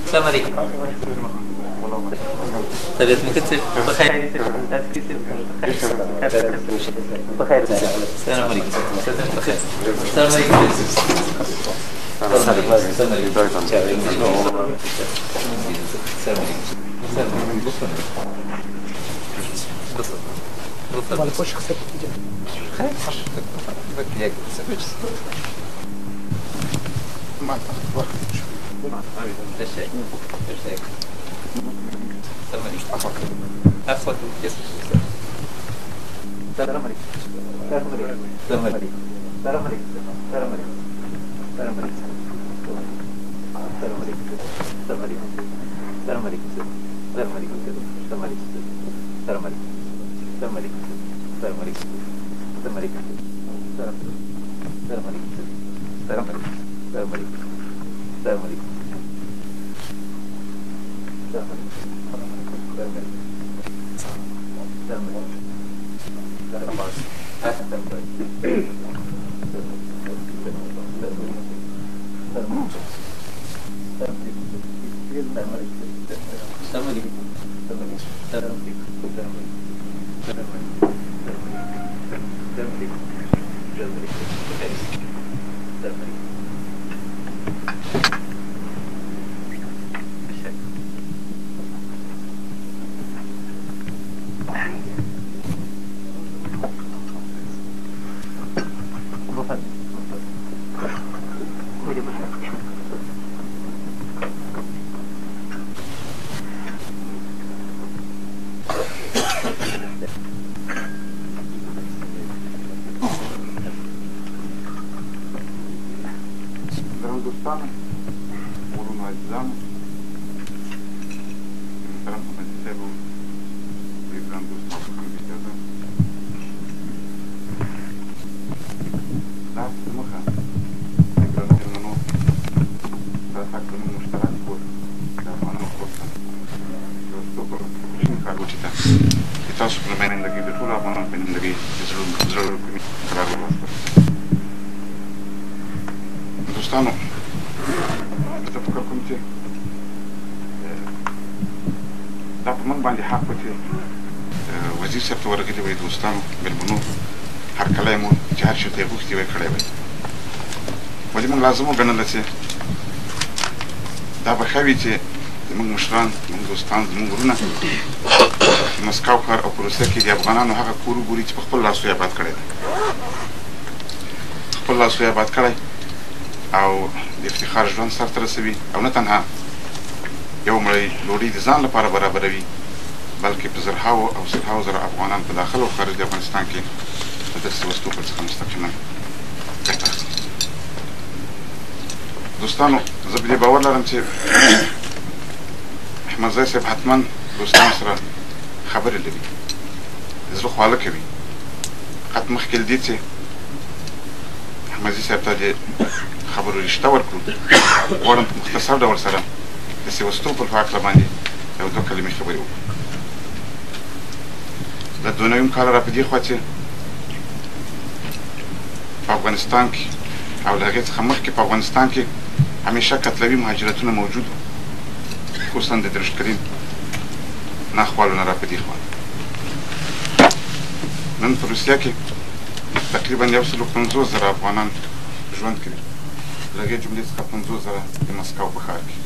السلام عليكم. طيب كنت بخير. بخير. السلام عليكم. بخير. السلام عليكم. دوستانو زه فکر کوم چې دا په موږ باندې حق و چې وزیر صاحب ته ورغلي وای دوستانو مېلمنو هرکلی مو چې هر شي ته یې غوښتي وای کړی وای ولې موږ لازم وګڼله چې دا به ښه وي چې زموږ مشران زموږ دوستان زموږ وروڼه د مسکو ښار او په روسیه کې د افغانانو هغه کور وګوري چې په خپل لاسو یې آباد کړی دی خپل لاسو یې آباد کړی او د افتخار ژوند سرته رسوي او نه تنها یو مړی ډوډۍ د ځان لپاره برابروي بلکې په زرهاو او سلهاو زره افغانان په داخل او خارج د افغانستان کې د داسې وسلو څخه مستقیما ګټه اخلي دوستانو زه په دې باور لرم چې احمدزی صاحب حتما دوستانو سره خبرې لري زړه خواله کوي حت مخکې له دې چې احمدزي صاحب ته د خبرو رشته ورکړو غواړم په مختصر ډول سره د سیوستوپل په هکله باندې یو دوه کلمې خبرې وکړو د 2009 کال را په دې خوا چې په افغانستان کې او له هغې څخه مخکې په افغانستان کې همیشه کتلوي مهاجرتونه موجود وو خصوصا د درشکرین ناخوالونه را په دې خوا نن په روسیه کې تقریبا 150,000 افغانان ژوند کوي له هغې جملې څخه 50,000 د مسکو په ښار کې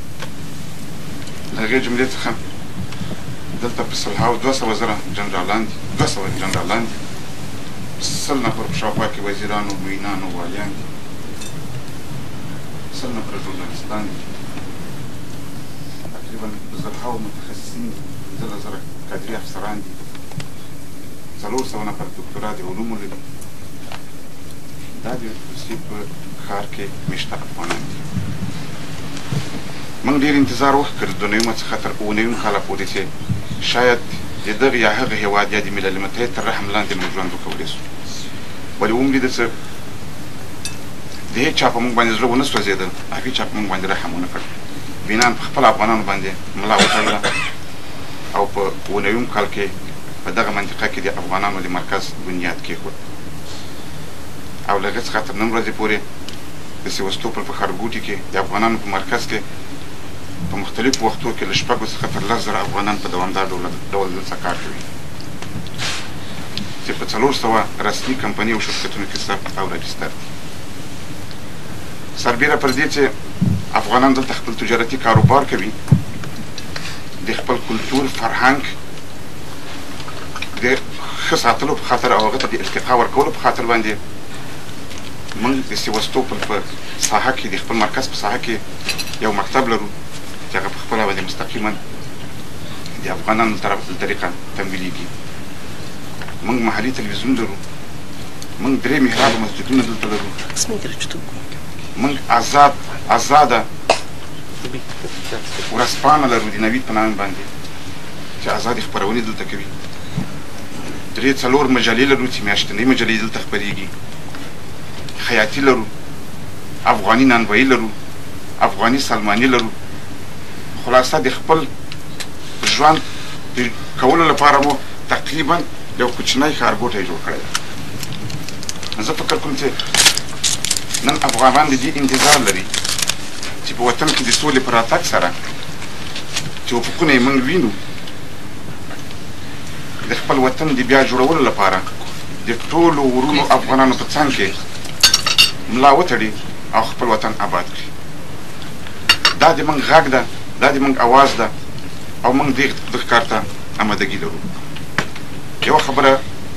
له هغې جملې څخه دلته په 200,000 جنرالان دي 200 جنرالان دي 100 نفر په شاوخوا کې وزیران او معینان او والیان دي 100 نفر ژورنالستان دي تقریبا 100 متخصصین دي 1,000 کادري افسران دي 400 نفر دکترا د علومو لري دا د روسیې په ښار کې مېشته افغانان دي موږ ډېر انتظار وکړ د 2009 څخه تر 2009 کاله پورې چې شاید د دغه یا هغه هېواد یا د ملل متحد تر رحم لاندې موږ ژوند وکولی سو ولې وملیده چې د هېڅ چا په موږ باندې زړه ونه سوځېدل هغې چا په موږ باندې رحم ونه کړ بینان په خپل افغانانو باندې ملا وتړله او په 2009 کال کې په دغه منطقه کې د افغانانو د مرکز بنیاد کېښود او له هغې څخه تر نن ورځې پورې د سیوستوپل په ښارګوټي کې د افغانانو په مرکز کې په مختلفو وختو کې له 6 څخه تر 10,000 افغانان په دوامدار ډول دلته کار کوي چې په 400 رسمي کمپنۍ او شرکتونو کې ثبت او رجستر دي. سربیره پر دې چې افغانان دلته خپل تجارتي کاروبار کوي، د خپل کلتور فرهنګ د ښه ساتلو په خاطر او هغه ته د ارتقا ورکولو په خاطر باندې موږ د سیواستوپل په ساحه کې د خپل مرکز په ساحه کې یو مکتب لرو چې هغه په خپله باندې مستقیما د افغانانو له طریقه تمویلیږي. موږ محلي تلویزیون لرو، موږ 3 محرابه مسجدونه دلته لرو، موږ آزاده ورځپاڼه لرو د نوید په نامه باندې چې ازادې خپرونې دلته کوي. 3-4 مجلې لرو چې میاشتنۍ مجلې دلته خپرېږي. خیاطي لرو، افغاني نانوایي لرو، افغاني سلماني لرو. خلاصه د خپل ژوند د کولو لپاره مو تقریبا یو کوچنی ښارګوټی جوړ کړی دی. زه فکر کوم چې نن افغانان د دې انتظار لري چې په وطن کې د سولې په راتګ سره چې حقوقونه یې موږ وینو، د خپل وطن د بیا جوړولو لپاره د ټولو ورونو افغانانو په څنګ کې ملا وتړي او خپل وطن آباد کړي. دا د موږ غږ ده، دا د موږ اواز ده او موږ دغه کار ته آمادګي لرو. یوه خبره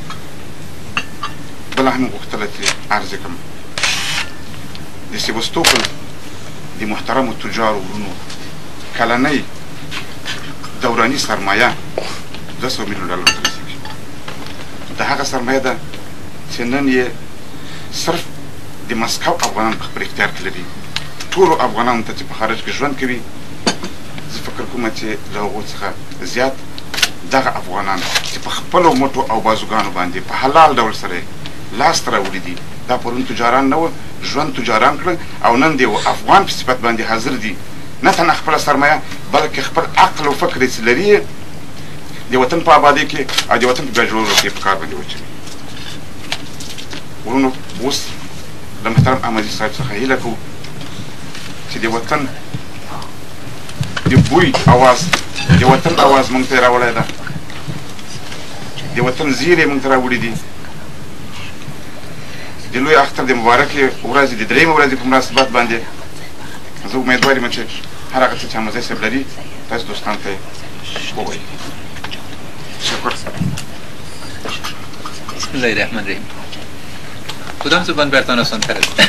بله هم غوښتله چې عرض کړم، د سیواستوپل د محترمو تجارو ورونو کلنۍ دوراني سرمایه 200 میلیون ډالر ته رسېږي. د هغه سرمایه ده چې نن یې صرف د مسکو افغانان په خپل اختیار کې لري. ټولو افغانانو ته چې په خارج کې ژوند کوي، زه فکر کوم چې له هغو څخه زیات دغه افغانان چې په خپلو مټو او بازوګانو باندې په حلال ډول سره لاسته راوړي دي، دا پرون تجاران نه وو، ژوند تجاران کړل او نن د یو افغان په صفت باندې حاضر دي، نه تنها خپله سرمایه بلکې خپل عقل او فکر چې لري د وطن په آبادۍ کې او د وطن په بیا جوړولو کې په کار باندې واچوي. ورونو اوس د محترم احمدي صاحب څخه هیله کوو چې د وطن د بوی اواز، د وطن اواز موږ ته یې راوړی ده، د وطن زیرې موږ ته راوړي دي. د لوی اختر د مبارکې ورځې د 3مې ورځې په مناسبت باندې زه امیدوار یم چې هر هغه څه چې احمدزی صاحب لري تاسو دوستانو ته یې ووایي. شکر. بسم الله الرحمن الرحیم. کدام زبان برتان آسان تر است؟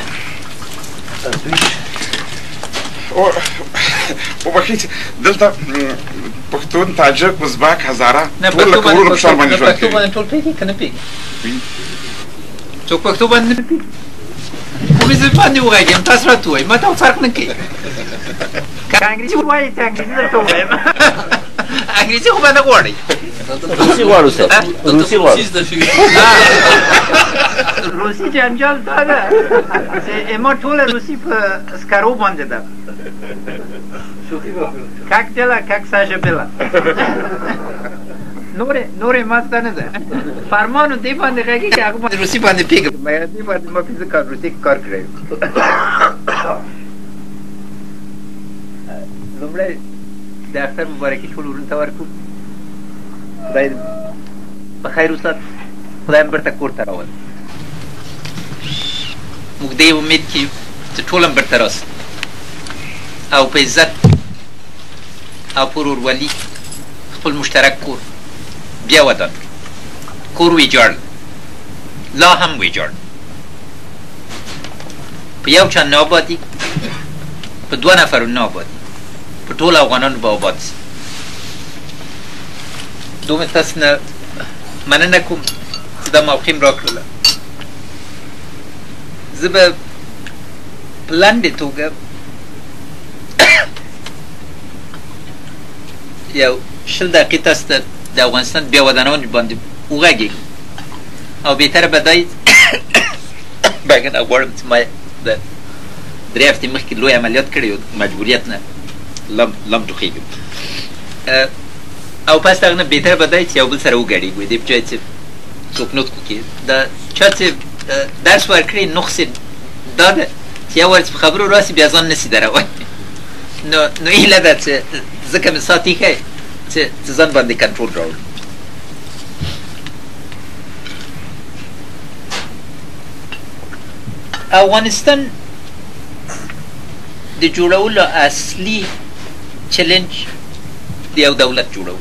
وبخښئ دلته پښتون، تاجک، ازبک، هزاره ټول لکه ورونو په شان باندې ژوند کوي. پښتو باندې ټول پوهېږي که نه پوهېږي؟ څوک پښتو باندې نه پوهېږي؟ کومې ژبې باندې وغږېږم؟ تاسو راته ووایئ، ما ته فرق نه کوي. که انګریزي ووایئ چې انګریزي درته ووایم. انګریزي خو به نه غواړئ. روسي غواړو صاحب، روسي غواړو. روسي جنجال دا ده چې ما ټوله روسي په سکرو باندې ده. کاک دله کاک ساژه بله نورې ما زده نه ده. فرمانو دې باندې غږېږي، هغه باندې روسي باندې پوهېږم. دې باندې ما پنځه کال روسي کې کار کړی. لومړی د اختر مبارکي ټول ورونو ته ورکړو. خدای په خیر وسات، خدای هم بیرته کور ته راول. موږ دې امید کې چې ټول هم بیرته راست او په عزت او په ورورولي خپل مشترک کور بیا ودان کور ویجاړ، لا هم ویجاړ. په یو چا نه آبادي، په 2 نفرو نه آبادي، په ټول افغانانو به آباد سي. دومره تاسو نه مننه کوم چې دا موقع م راکړله. زه به په لنډې توګه یو 20 دقیقې تاسو ته د افغانستان بیا ودانونې باندې وغږېږم او بهتره به دا بګنه غواړم چې ما د 3 هفتې مخکې لوی عملیات کړی و، مجبوریت نه لم ټوخېږم. او پس دغه نه بهتره به دا چې یو بل سره وګډېږو، دې په جای چې څوک نطق وکړي. د چا چې درس ورکړي نقص دا ده چې یو وار چې په خبرو راسي بیا ځان نسي درولی. نو ایله ده چې ځکه مې ساتي ښی چې ځان باندې کنټرول راوړو. افغانستان د جوړولو اصلي چلنج د یو دولت جوړول.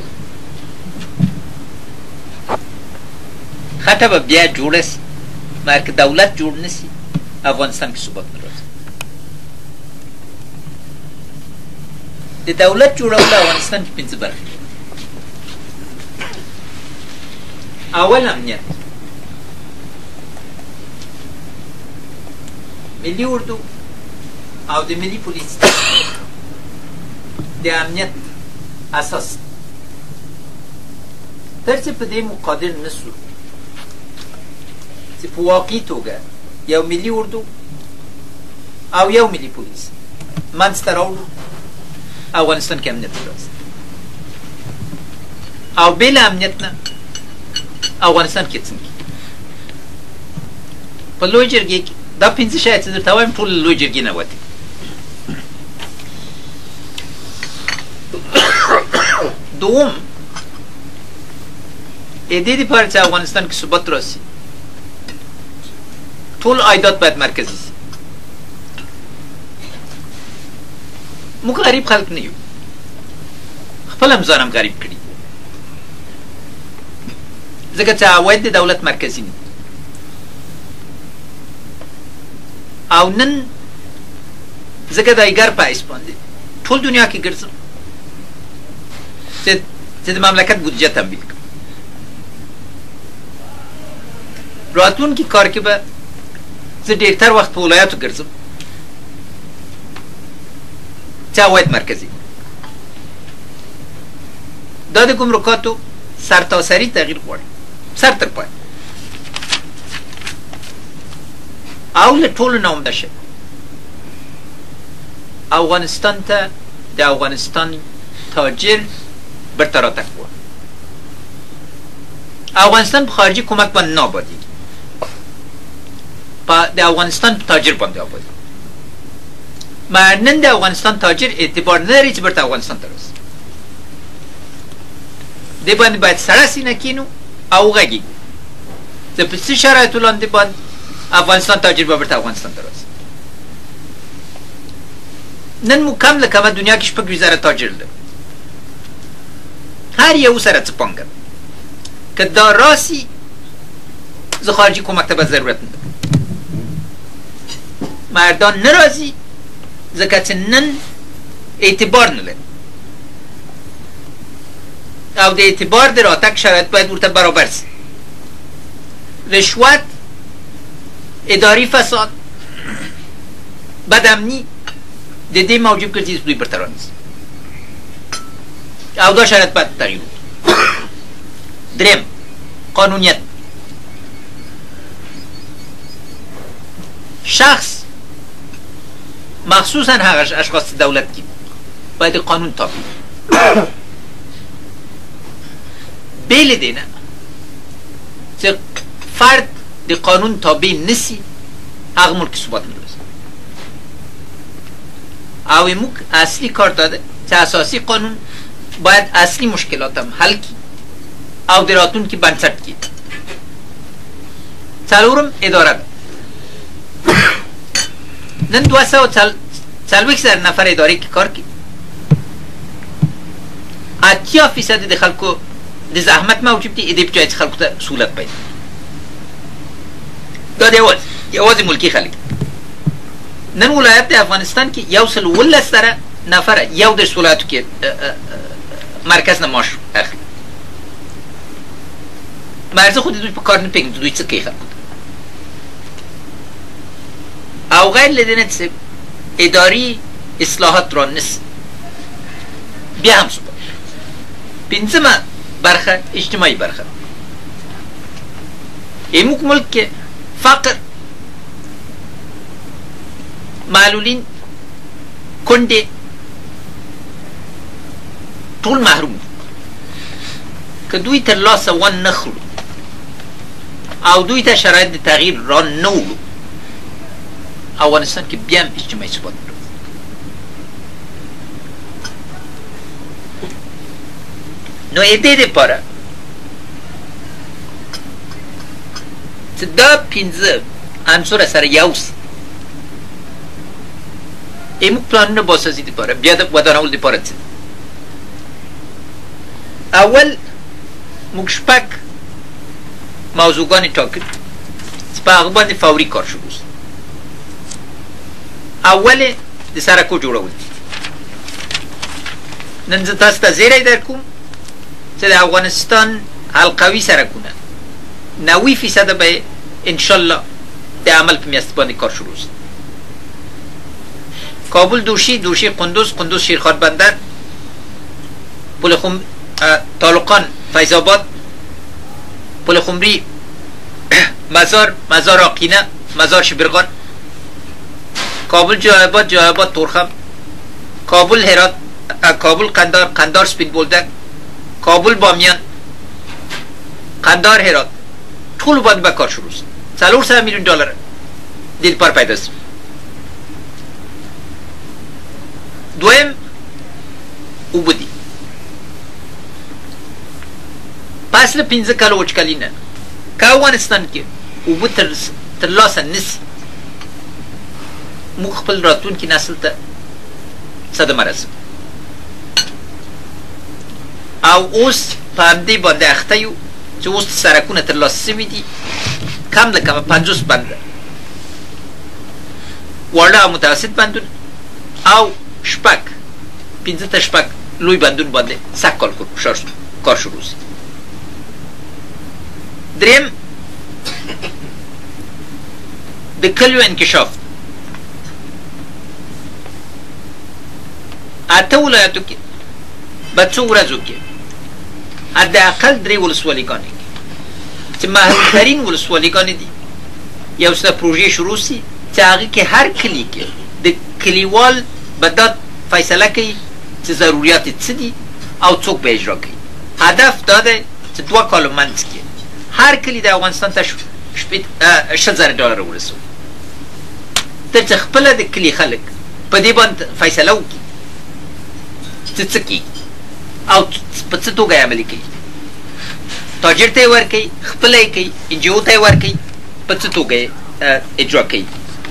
خطه به بیا جوړه سي مګر که دولت جوړ نه سي افغانستان کې ثبات نه راځي. د دولت جوړولو افغانستان کې 5 برخې. اول امنیت، ملي اردو او د ملي پولیس د امنیت اساس. تر څه په دې مقادر نسو چې په واقعي توګه یو ملي اردو او یو ملي پولیس منځته راوړو افغانستان کې امنیت راځي. او بې له امنیت نه افغانستان کې څنګه په لوی جرګې کې دا 5 شاید چې درته وایم ټول لوی جرګې نه وتې. دوم د دې لپاره چې افغانستان کې ثبات راسي ټول عایدات باید مرکزي سي. موږ غریب خلک نه یو، خپل هم ځان هم غریب کړي ځکه چې عواید د دولت مرکزي نه. او نن ځکه د ایګر په حیث باندې ټول دنیا کې ګرځم چې د مملکت بودجه تمویل کړم. راتلونکي کار کې به زه ډېرتر وخت په ولایاتو ګرځم چې عواید مرکزي. دا د ګمرکاتو سرتاسري تغییر غواړي سر تر پای او له ټولو نه عمده شي افغانستان ته د افغانستان تاجر برته راتګ غواړي. افغانستان په خارجي کمک باندې نه آبادېږي، د افغانستان په تاجر باندې آبادېږي. مګر نن د افغانستان تاجر اعتبار نه لري چې برته افغانستان ته راسي. دې باندې باید سړه سینه کینو او وغږیږو چې په څه شرایطو لاندې باندې افغانستان تاجر به برته افغانستان ته راسي. نن مو کم له کمه دنیا کې 6,000 تاجر لرو، هر یو سره څه پانګه ده. که دا راسي زه خارجي کمک ته به ضرورت نه لرم. مګر دا نه راځي ځکه چې نن اعتبار نه لري او د اعتبار د راتګ شرایط باید ورته برابر سي. رشوت، اداري فساد، بدامني د دې موجب ګرځي چې دوی برته رانیسي او دا شرایط باید تغییر وکړي. دریم قانونیت. شخص مخصوصا هغه اشخاص دولت کې باید قانون تابع بیل دینه چې فرد د قانون تابع نسی هغه ملک ثبات نه لري. او موږ اصلي کار داده چې اساسي قانون باید اصلي مشکلات هم حل کی او د راتلونکي بنسټ کی. څلورم اداره ده. نن 240,000 نفر ادارې کې کار کوي. 80% د خلکو د زحمت موجب دي، دې په جای خلکو ته سهولت پیدا. دا د یوازې ملکي خلک. نن ولایت د افغانستان کې 119 نفر یو د ولایتو کې مرکز نه معاش اخلي. مګر زه خو د دوی په کار نه پوهېږم چې دوی څه کوي خلکو ته. او غیر له دې نه چې اداري اصلاحات را نسي بیا هم ثبات. پنځمه برخه اجتماعي برخه. زموږ ملک کې فقر، معلولین، کونډې ټول محروم دي. که دوی تر لاسه ونه خورو او دوی ته شرایط د تغییر را نه وړو افغانستان کې بیا هم اجتماعي ثبات نه راځي. نو دې دپاره چې دا پنځه عنصره سره یو سي موږ پلانونه باسازي دپاره بیا د ودانولو دپاره څه اول موږ شپږ موضوعګانې ټاکلي چې په هغه باندې فوري کار شروع سي اول د سړکو جوړول نن زه تاسو ته زیری در کوم چې د افغانستان حلقوي سړکونه 90% به انشاءالله د عمل په میاشت باندې کار شروع سي کابل دوشی قندوز شیرخواد بندر پل طالقان فیض آباد پل خمری مزار آقینه مزار شبرغان کابل جای آباد تورخم کابل هرات کابل قندار سپید بولدک کابل بامیان قندار هرات ټول باندې به کار شروع سي 400 میلیون ډالر دې لپاره پیدا سي دویم اوبه دي پس له 15 کالو وچکالي نه که افغانستان کې اوبه ترلاسه نه سي موږ خپل راتلونکي نسل ته صدمه رسوو او اوس په همدې باندې اخته یو چې اوس سړکونه ترلاسه سوي دي کم له کمه 50 بند واړه او متوسط بندونه او شپږ 15 تا شپږ لوی بندونه باندې سږ کال کار شروع سي دریم د کلیو انکشاف اته ولایتو کې به څو ورځو کې حداقل 3 ولسوالیګانې چې محدودترین ولسوالیګانې دي یو څه پروژې شروع سي چې هغې کې هر کلي کې د کلیوال به دا فیصله کوي چې ضروریات یې څه دي او څوک به اجرا کوي هدف دا دی چې 2 کالو منځ کې هر کلي د افغانستان ته 100,000 ډالر ورسوي تر چې خپله د کلي خلک په دې باندې فیصله وکړي چې څه کېږي او په څه توګه یې عملي کوي تاجر ته یې ورکوي خپله یې کوي انجیو ته یې ورکوي په څه توګه یې اجرا کوي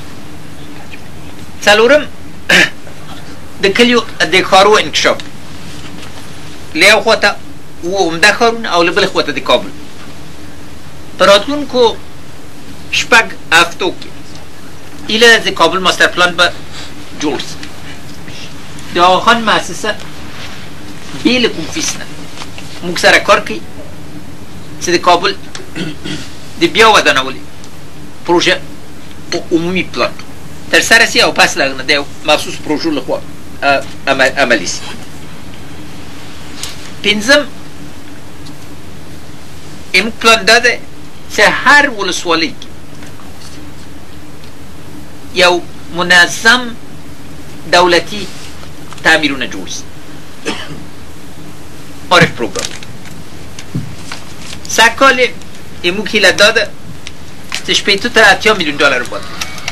څلورم د کلیو د ښارو انکشاف له یو خواته عمده ښارونه او له بلې خواته د کابل په راتلونکو شپږ هفتو کې ایله د کابل ماستر پلان به جوړ سي د آخان مؤسسه بې له کوم فیس نه موږ سره کار کوي چې د کابل د بیا ودانولې پروژه عمومي پلان ترسره سي او پس له هغه نه د یو مخصوص پروژو لخوا عملي سي پنځم زموږ پلان دا دی چې هر ولسوالۍ کې یو منظم دولتي تعمیرونه جوړ سي عارف پروګرام سږ کال یې زموږ هیله دا ده چې 80 تر 80 میلیون ډالر باندې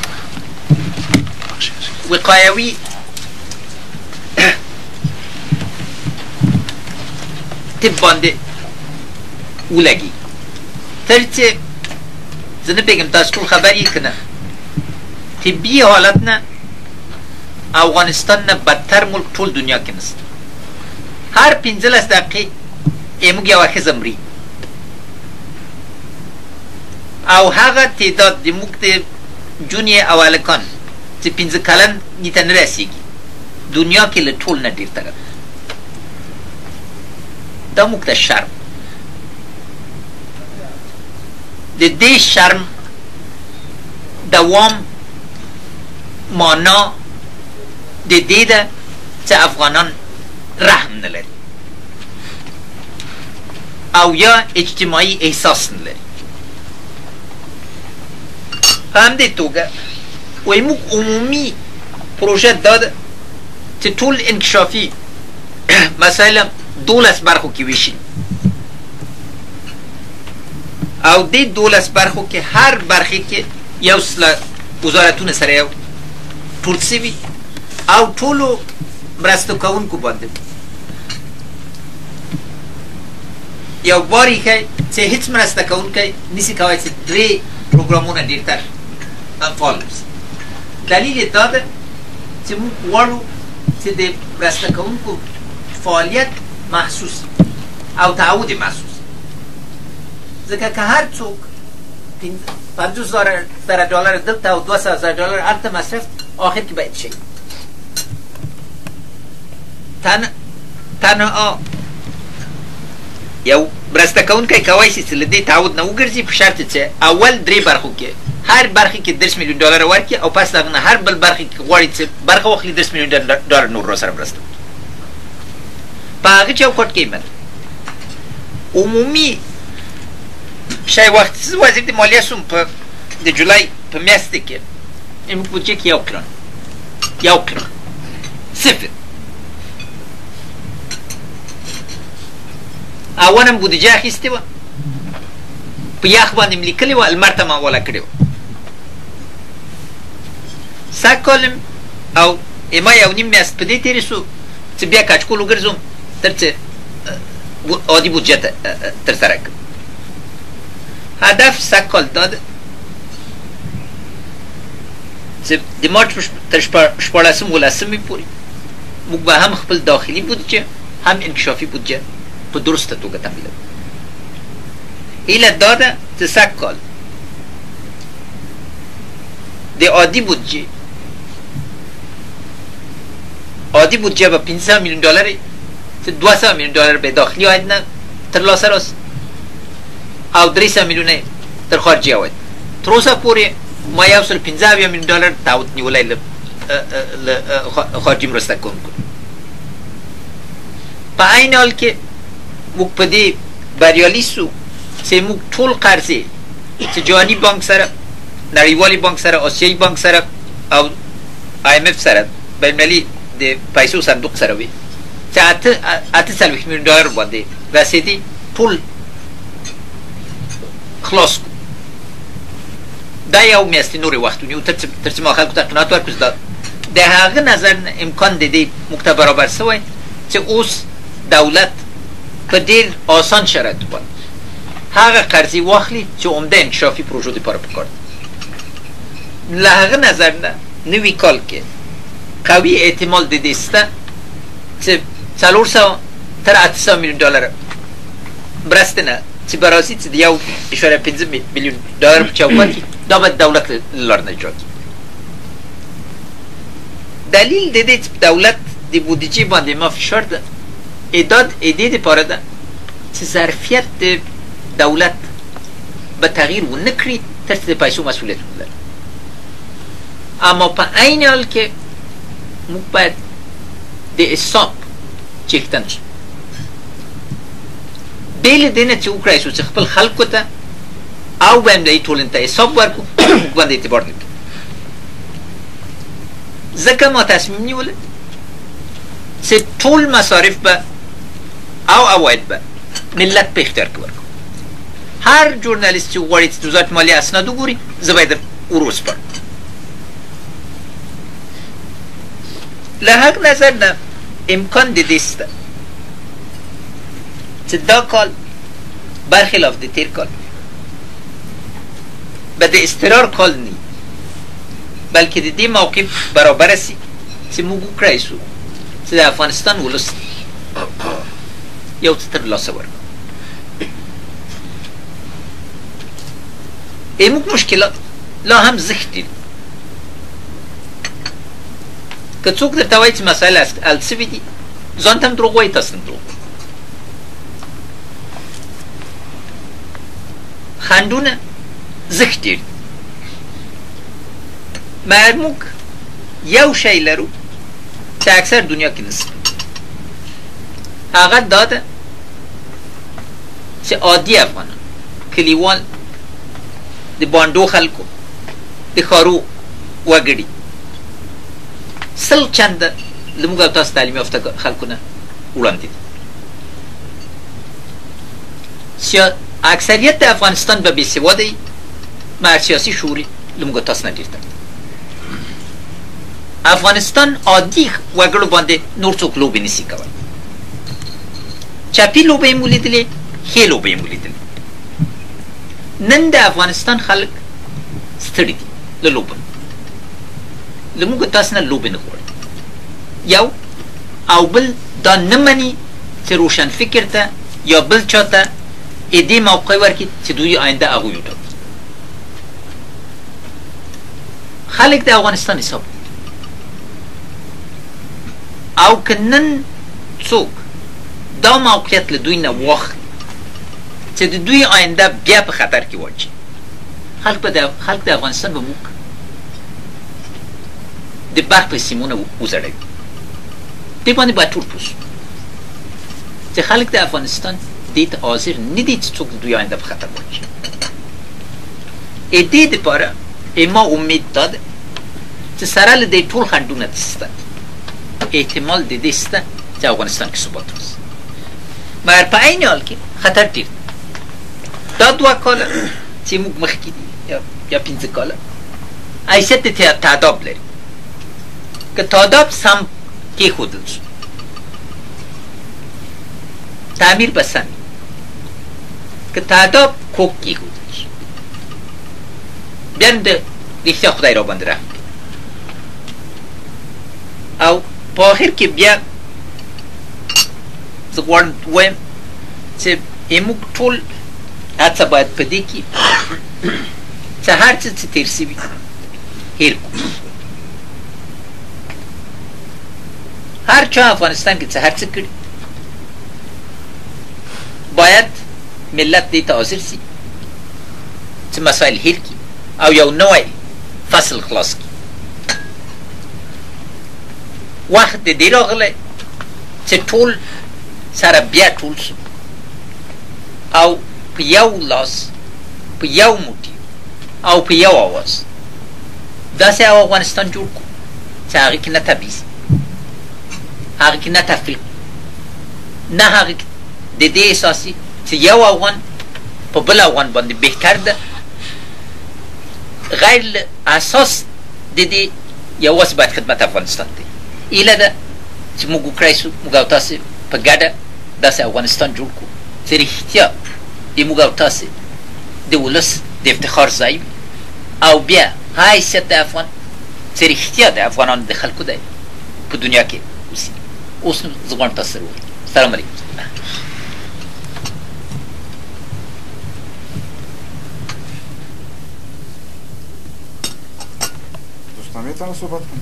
وقایوي طب باندې ولګي تر چې زه نه پوهېږم تاسو ټول خبر یې که نه طبي حالت نه افغانستان نه بدتر ملک ټول دنیا کې نشته هر 15 دقیقې زموږ یوه ښځه مري او هغه تعداد زموږ د جونې او هلکان چې 15 کلن دې ته نه رسېږي دنیا کې له ټول نه ډېر تګه دا موږ ته شرم د دې شرم دوام معنا د دې ده چې افغانان رحم نه لري او یا اجتماعي احساس نه لري په همدې توګه وایي موږ عمومي پروژه دا ده چې ټول انکشافي مسایل 12 برخو کې ویشي او دې 12 برخو کې هر برخې کې یو وزارتونه سره یو ټول سوي او ټولو مرسته کوونکو باندې یو باری که چې هیڅ مرسته کوونکی نشي کولی چې 3 پروګرامونه ډېرتر فعال اوسي. دلیل یې دا ده چې موږ غواړو چې د مرسته کوونکو فعالیت محسوس او تعهد محسوس، ځکه که هر څوک $50,000 دلته او $200,000 هلته مصرف، آخر کې باید شي. تنها یو مرسته کوونکی کولی شي چې له دې تعهد نه وګرځي په شرط چې اول 3 برخو کې هر برخې کې $10 میلیون ورکړي او پس د هغه نه هر بل برخې کې غواړي چې برخه واخلي $10 میلیون نور راسره مرسته وکړي. په هغه چوکاټ کې من عمومي شای وخت زه وزیر د مالیه سوم په د جولای په میاشت کې زموږ بودجه کې یو قران صفر. اولم بودجه اخیستې وه، په یخ باندې مې لیکلې وه، لمر ته مې حواله کړې وه. سږ کال او ما یو نیم میاشت په دې تېرې سو چې بیا کچکول وګرځوم تر څه عادي بودجه ترسره کړم. هدف سږ کال دا ده چې د مارچ تر 14-15 پورې موږ به هم خپل داخلي بودجه هم انکشافي بودجه په درسته توګه تمویلوو. هیله دا ده چې سږ کال د عادي بودجه به $500 میلیون چې $200 میلیون به داخلي عاید نه ترلاسه راست او $300 میلیون تر خارجي عواید. تر اوسه پورې ما $115 میلیون تعهد نیولی له خارجي مرسته کوونکو. په عین حال کې موږ په دې بریالي سو چې موږ ټول قرضې چې جهاني بانک سره، نړیوالي بانک سره، آسیایي بانک سره او IMF سره، بینالمللي د پیسو صندوق سره وي چې $48 میلیون باندې رسېدي، ټول خلاص کړو. دا یو میاشتې نورې وخت ونیو تر څه ما خلکو ته قناعت ورکړو چې د هغه نظر نه امکان د دې موږ ته برابر شوی چې اوس دولت په ډېر آسان شرایطو باندې هغه قرضې واخلي چې عمده انکشافي پروژو دپاره پکار ده. له هغه نظر نه نوي کال کې قوي احتمال د دې شته چې $400 تر $800 میلیون مرستې نه چې به راځي چې د $1.5 میلیون په چوکاټ کې دا به دولت له لارې نه اجرا کړي. دلیل د دې چې دولت د بودجې باندې ما فشار ده دې دپاره ده چې ظرفیت د دولت به تغییر ونه کړي تر څه د پیسو مسئولیت ولري. اما په عین حال کې موږ باید د حساب چیکتن شو. بې له دې نه چې وکړای شو چې خپل خلکو ته او بینالمللي ټولنې ته حساب ورکړو باندې اعتبار نه کړو. ځکه ما تصمیم نیولی چې ټول مصارف به او عواید به ملت په اختیار کې ورکړو. هر ژورنالیست چې غواړي چې د وزارت مالیې اسناد وګوري زه باید ور وسپارم. له هغه نظر نه امکان د دې شته چې دا کال برخلاف د تیر کال به د استقرار کال نه بلکې د دې موقف برابر شي چې موږ وکړای شو چې د افغانستان ولس یو څه ترلاسه ورکړو. موږ مشکلات لا هم زښت دي. که څوک درته وایي چې مسایل حل شوي دي ځان ته هم دروغ وایي، تاسو هم دروغ وایي. خنډونه زښت ډېر دي. مګر موږ یو شی لرو چې اکثر دنیا کې نشته، هغه دا ده چې عادي افغانان، کلیوال، د بانډو خلکو، د ښارو وګړي 100 چنده له موږ او تاسو تعلیم یافته خلکو نه وړاندې دي. اکثریت د افغانستان به بېسواده وي مګر سیاسي شعور یې له موږ او تاسو نه ډېر دی. افغانستان عادي وګړو باندې نور څوک لوبې نشي کولی. چپي لوبې یې مو لیدلې ښې لوبې یې مو لیدلې. نن د افغانستان خلک ستړي دي له لوبو نه. له موږ تاسو نه لوبې نه غواړي. یو او بل دا نه مني چې روشن فکر ته یا بل چا ته دې موقع ورکړي چې دوی آینده هغوی وټاکي. خلک د افغانستان حساب او که نن څوک دا موقعیت له دوی نه واخلي چې د دوی آینده بیا په خطر کې واچي، خلک د افغانستان به موږ د برق په سیمونه وځړوي. دې باندې باید ټول پوه شو چې خلک د افغانستان دې ته حاضر نه دي چې څوک د دوی آینده په خطر واچي. دې دپاره ما امید دا ده چې سره له دې ټول خنډونه شته، احتمال د دې شته چې افغانستان کې ثبات راسي. مګر په عین حال کې خطر ډېر دا 2 کاله چې موږ مخکې دي یا 5 کاله حیثیت د تعداب لري. که تعداب سم کېښودل شو تعمیر به سم وي، که تعداب کوږ کېښودل شو بیا هم د رښتیا خدای را باندې رحم کوي. او په آخر کې بیا زه غواړم ووایم چې موږ ټول هڅه باید په دې کې چې هر څه چې تېر شوي هېر کړو. هر چا افغانستان کې چې هر څه کړي باید ملت دې ته حاضر شي چې مسایل هېر کړي او یو نوی فصل خلاص کړي. وخت د دې راغلی چې ټول سره بیا ټول شو او په یو لاس په یو موټي او په یو اواز داسې افغانستان جوړ کړو چې هغې کې نه تبعیض، هغې کې نه تفریق، نه هغې کې د دې احساسي چې یو افغان په بل افغان باندې بهتر ده، غیر له اساس د دې یوازې باید خدمت افغانستان دی. ایله ده چې موږ وکړی شو موږ او تاسې په ګډه داسې افغانستان جوړ کړو چې رښتیا د موږ او تاسې د ولس د افتخار ځای وي او بیا حیثیت د افغان چې رښتیا د افغانانو د خلکو دی په دنیا کې اوسي. اوس نو زه غواړم تاسو سره ووایم. سلام علیکم. دوستان میتونم صحبت کنم؟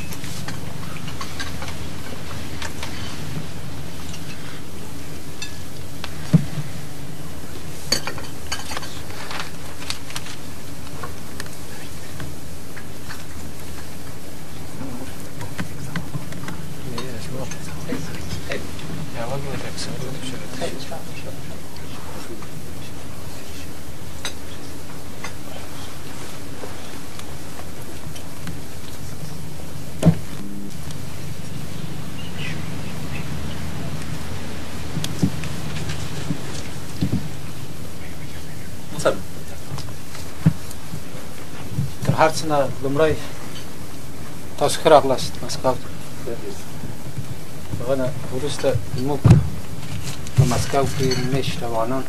تر هر څه نه لومړی تاسو ښه راغلاست مسکو ته. هغه نه وروسته موږ په مسکو کې میشت افغانان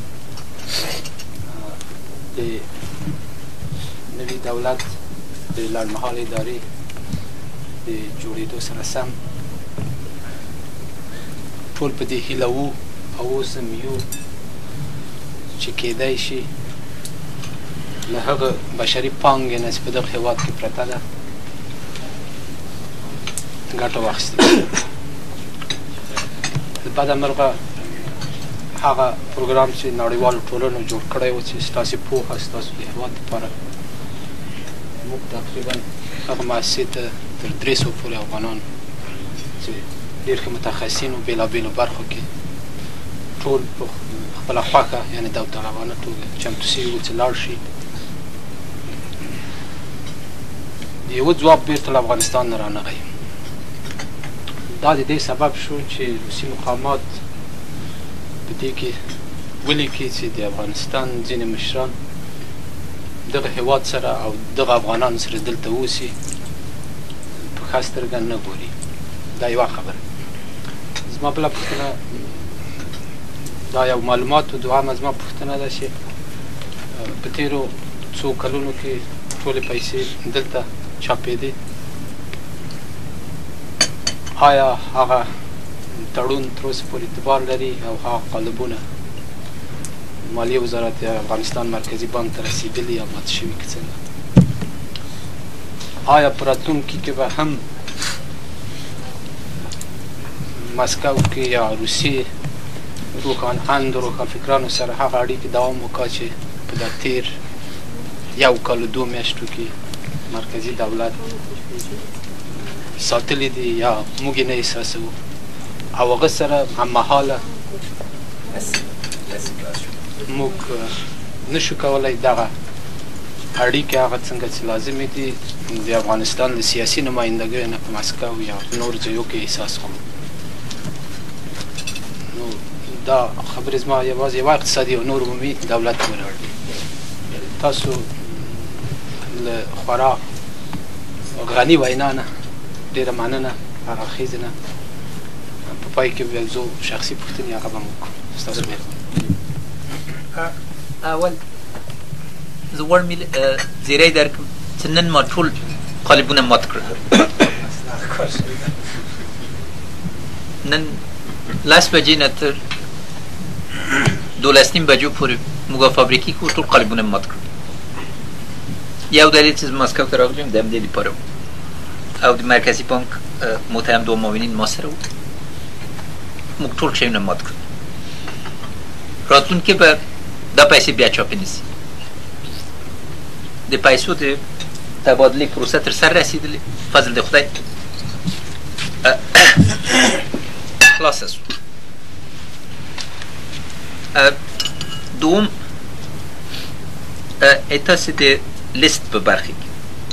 د نوي دولت د لنډمهالې ادارې د جوړېدو سره سم ټول په دې هیله وو او اوس هم یو چې کېدی شي له هغه بشري پانګې نه چې په دغه هېواد کې پرته ده ګټه واخیستل شي. د بدمرغه هغه پروګرام چې نړیوالو ټولنو جوړ کړی و چې ستاسې پوهه ستاسو د هېواد لپاره موږ تقریبا هغه مؤسسې ته تر 300 پورې افغانان چې ډېر ښه متخصصین و بېلابېلو برخو کې ټول په خپله خوښه یعنې داوطلبانه توګه چمتو شوي وو چې لاړ شي. د یوه ځواب بېرته له افغانستان نه رانغی. دا د دې سبب شو چې روسي مقامات په دې کې ولیکي چې د افغانستان ځینې مشران دغه هېواد سره او دغه افغانانو سره دلته اوسي په ښه سترګه نه ګوري. دا یوه خبره. زما بله پوښتنه دا یو معلومات و دوهم از ما پوښتنه ده چې په تېرو څو کلونو کې ټولې پیسې دلته چاپېدې، آیا هغه تړون تر اوسه پورې اعتبار لري او هغه قالبونه مالیې وزارت یا افغانستان مرکزي بانک ته رسېدلي یا مات شوي که څنګه؟ آیا په راتلونکي کې به هم مسکو کې یا روسیې روښانهند و روښانفکرانو سره هغه اړیکې دوام وکړه چې په دا تېر یو کال و 2 میاشتو کې مرکزي دولت ساتلی دي یا موږ یې نه احساسوو او هغه سره هممهاله موږ نشو کولی دغه اړیکې هغه څنګه چې لازمې دي د افغانستان د سیاسي نمایندګیو نه په مسکو یا نور ځایو کې احساس کړو. نو دا خبرې زما یوازې یوه اقتصادي او نور عمومي دولت ولاړ دي. تاسو له خورا غني وینا نه ډېره مننه هر اړخیزې نه. په پای کې به یو څو شخصي پوښتنې هغه به وکړو. ستاسو مهرباني. اول زه غواړم زیری درکړم چې نن ما ټول قالبونه مات کړل. نن 10 بجې نه تر 12 بجو پورې موږ فابریکې کې ټول قالبونه مات کړل. یو دلیل چې مسکو ته راغلیم د همدې لپاره او د مرکزي بانک متهم دوه معاونین ما سره وو. موږ ټول شیونه مات کړل. راتلونکي به دا پیسې بیا چاپې نه شي. د پیسو د تبادلې پروسه تر سر رسېدلې، فضل د خدای خلاصه شو. دوم تاسې د لیست په برخه کې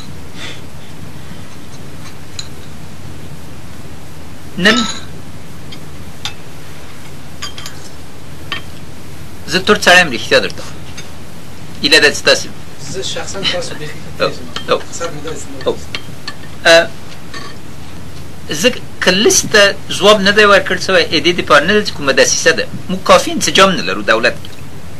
نن زه تور سړی یم، رښتیا درته ایله ده چې تاسې زه شخصا تاسو زه که لیست ته ځواب نه دی ورکړل شوی د دې دپاره نه ده چې کومه دسیسه ده. موږ کافي انسجام نه لرو دولت کې.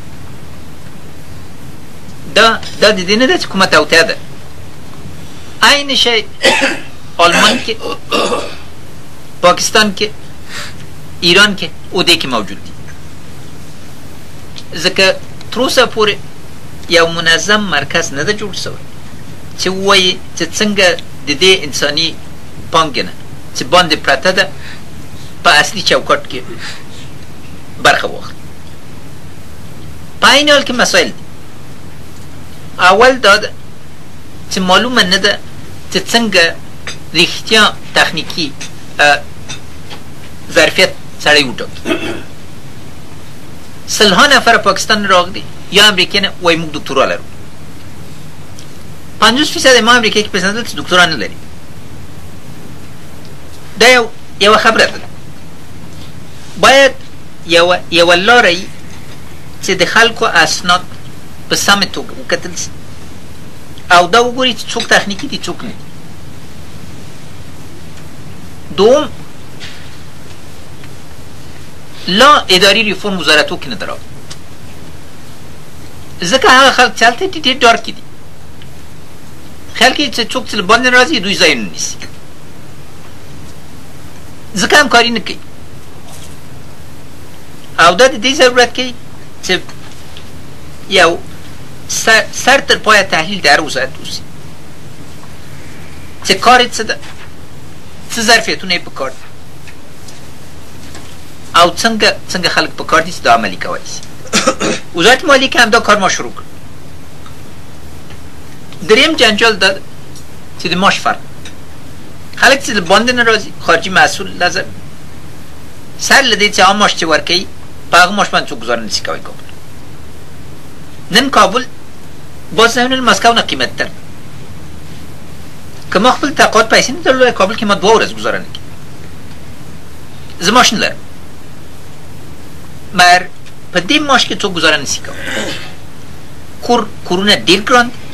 دا د دې نه ده چې کومه توطیه ده. عین شی آلمان کې، پاکستان کې، ایران کې او دې کې موجود دي. ځکه تر اوسه پورې یو منظم مرکز نه ده جوړ شوی چې ووایي چې څنګه د دې انساني پانګې نه چې باندې پرته ده په اصلي چوکاټ کې برخه واخلي. په عین حال کې مسایل دي. اول دا ده چې معلومه نه ده چې څنګه رښتیا تخنیکي ظرفیت سړی وټاکي. سلها نفر پاکستان راغلي یا امریکا نه وایي موږ دکتورا لرو. 50% ما امریکا کې پیژندل چې دکتورا نه لري. دا یوه خبره ده. باید یوه لاره وي چې د خلکو اسناد په سمه توګه وکتل شي او دا وګوري چې څوک تخنیکي دي څوک نه دي. دوم لا اداري ریفورم وزارتو کې نه ده راغلی. ځکه هغه خلک چې هلته دي ډېر ډار کې دي. خیال کوي چې څوک چې له باندې راځي دوی ځایونه نیسي. ځکه همکاري نه کوي او دا د دې ضرورت کوي چې یو سر تر پایه تحلیل د هر وزارت وشي چې کار یې څه ده، څه ظرفیتونه یې په کار دي او څنګه خلک په کار دي چې دا عملي کولی شي. وزارت مالیې کې هم دا کار ما شروع کړ. دریم جنجال دا چې د معاش فرق. خلک چې له باندې نه راځي خارجي مسئول لازم سر له دې چې هغه معاش چې ورکوي په هغه معاش باندې څوک ګزاره نشي کولی کابل. نن کابل باز نمی‌دونی مسکو نه قیمت‌تر. که ما خپل تقاعد پیسې نه درلودی کابل کې ما 2 ورځ ګزاره نه کړم. زه معاش نه لرم. مګر په دې معاش کې څوک ګزاره نشي کولی. کورونه ډېر ګران دي.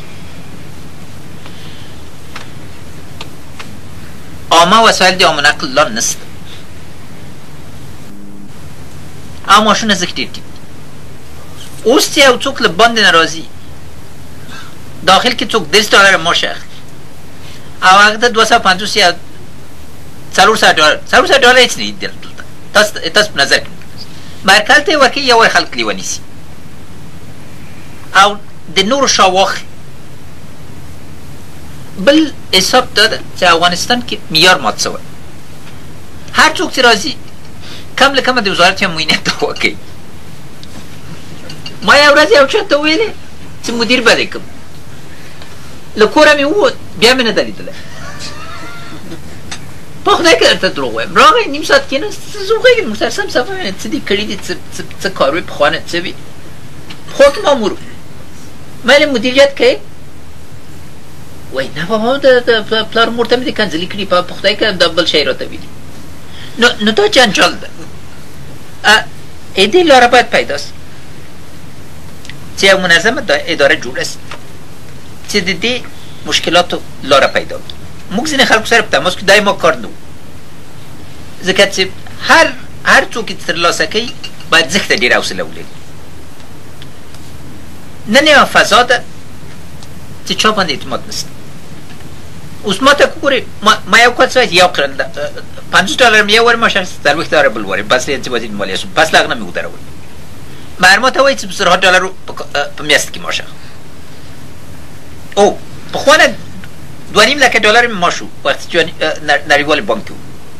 عامه وسایل د عامه نقل لا نشته. او ماشونه زخ ډیر دي اوس چې یو څوک له باندې ناراضي داخل کې څوک $10 معاش اخلي او هغه ته 250 یا $400 هیڅ نه دي تاسو په نظر کې مرکل ته ورکړي یو خلک لیونی سي او د نور شاوخ بل حساب داده چې افغانستان کې معیار مات شوی هر څوک چې راځي کم له کمه د وزارت امنیت دعوا کوي ما یو ورځ یو چا ته ویلې چې مدیر به دی کوم له کوره مې ووت بیا مې نه ده لیدلی په خدای که درته دروغ وایم راغی نیم ساعت کېناست زه وغږېدم ورته سم صفه څه دې کړي دي څه کار وې پخوانه څه وي پخوا کې مامور ما یې مدیریت کوې وای نه بابا د پلار مور ته مې دې کنځلي کړي په خدای که دا بل شی راته ویلي نو دا جنجال ده دې لاره باید پیدا سي چې یو منظمه اداره جوړه سي چې د دې مشکلاتو لاره پیدا کړي موږ ځینې خلکو سره په تماس کې دایما کار نه وو ځکه چې هر څوک چې ترلاسه کوي باید ځکه ته ډېره حوصله ولري نن یوه فضا ده چې چا باندې اعتماد نشته اوس ما ته وګورئ ما یو کال څه یو قرن $50 مې یو ور معاش اخیست $40 بل ور بس چې وزیر مالیه شوم بس لا هغه نه مې ودرول مهر ما ته وایي چې $100 په میاشت کې معاش اخلم او پخوا نه $2.5 لکه مې معاش و وقتی چې نړیوال بانک و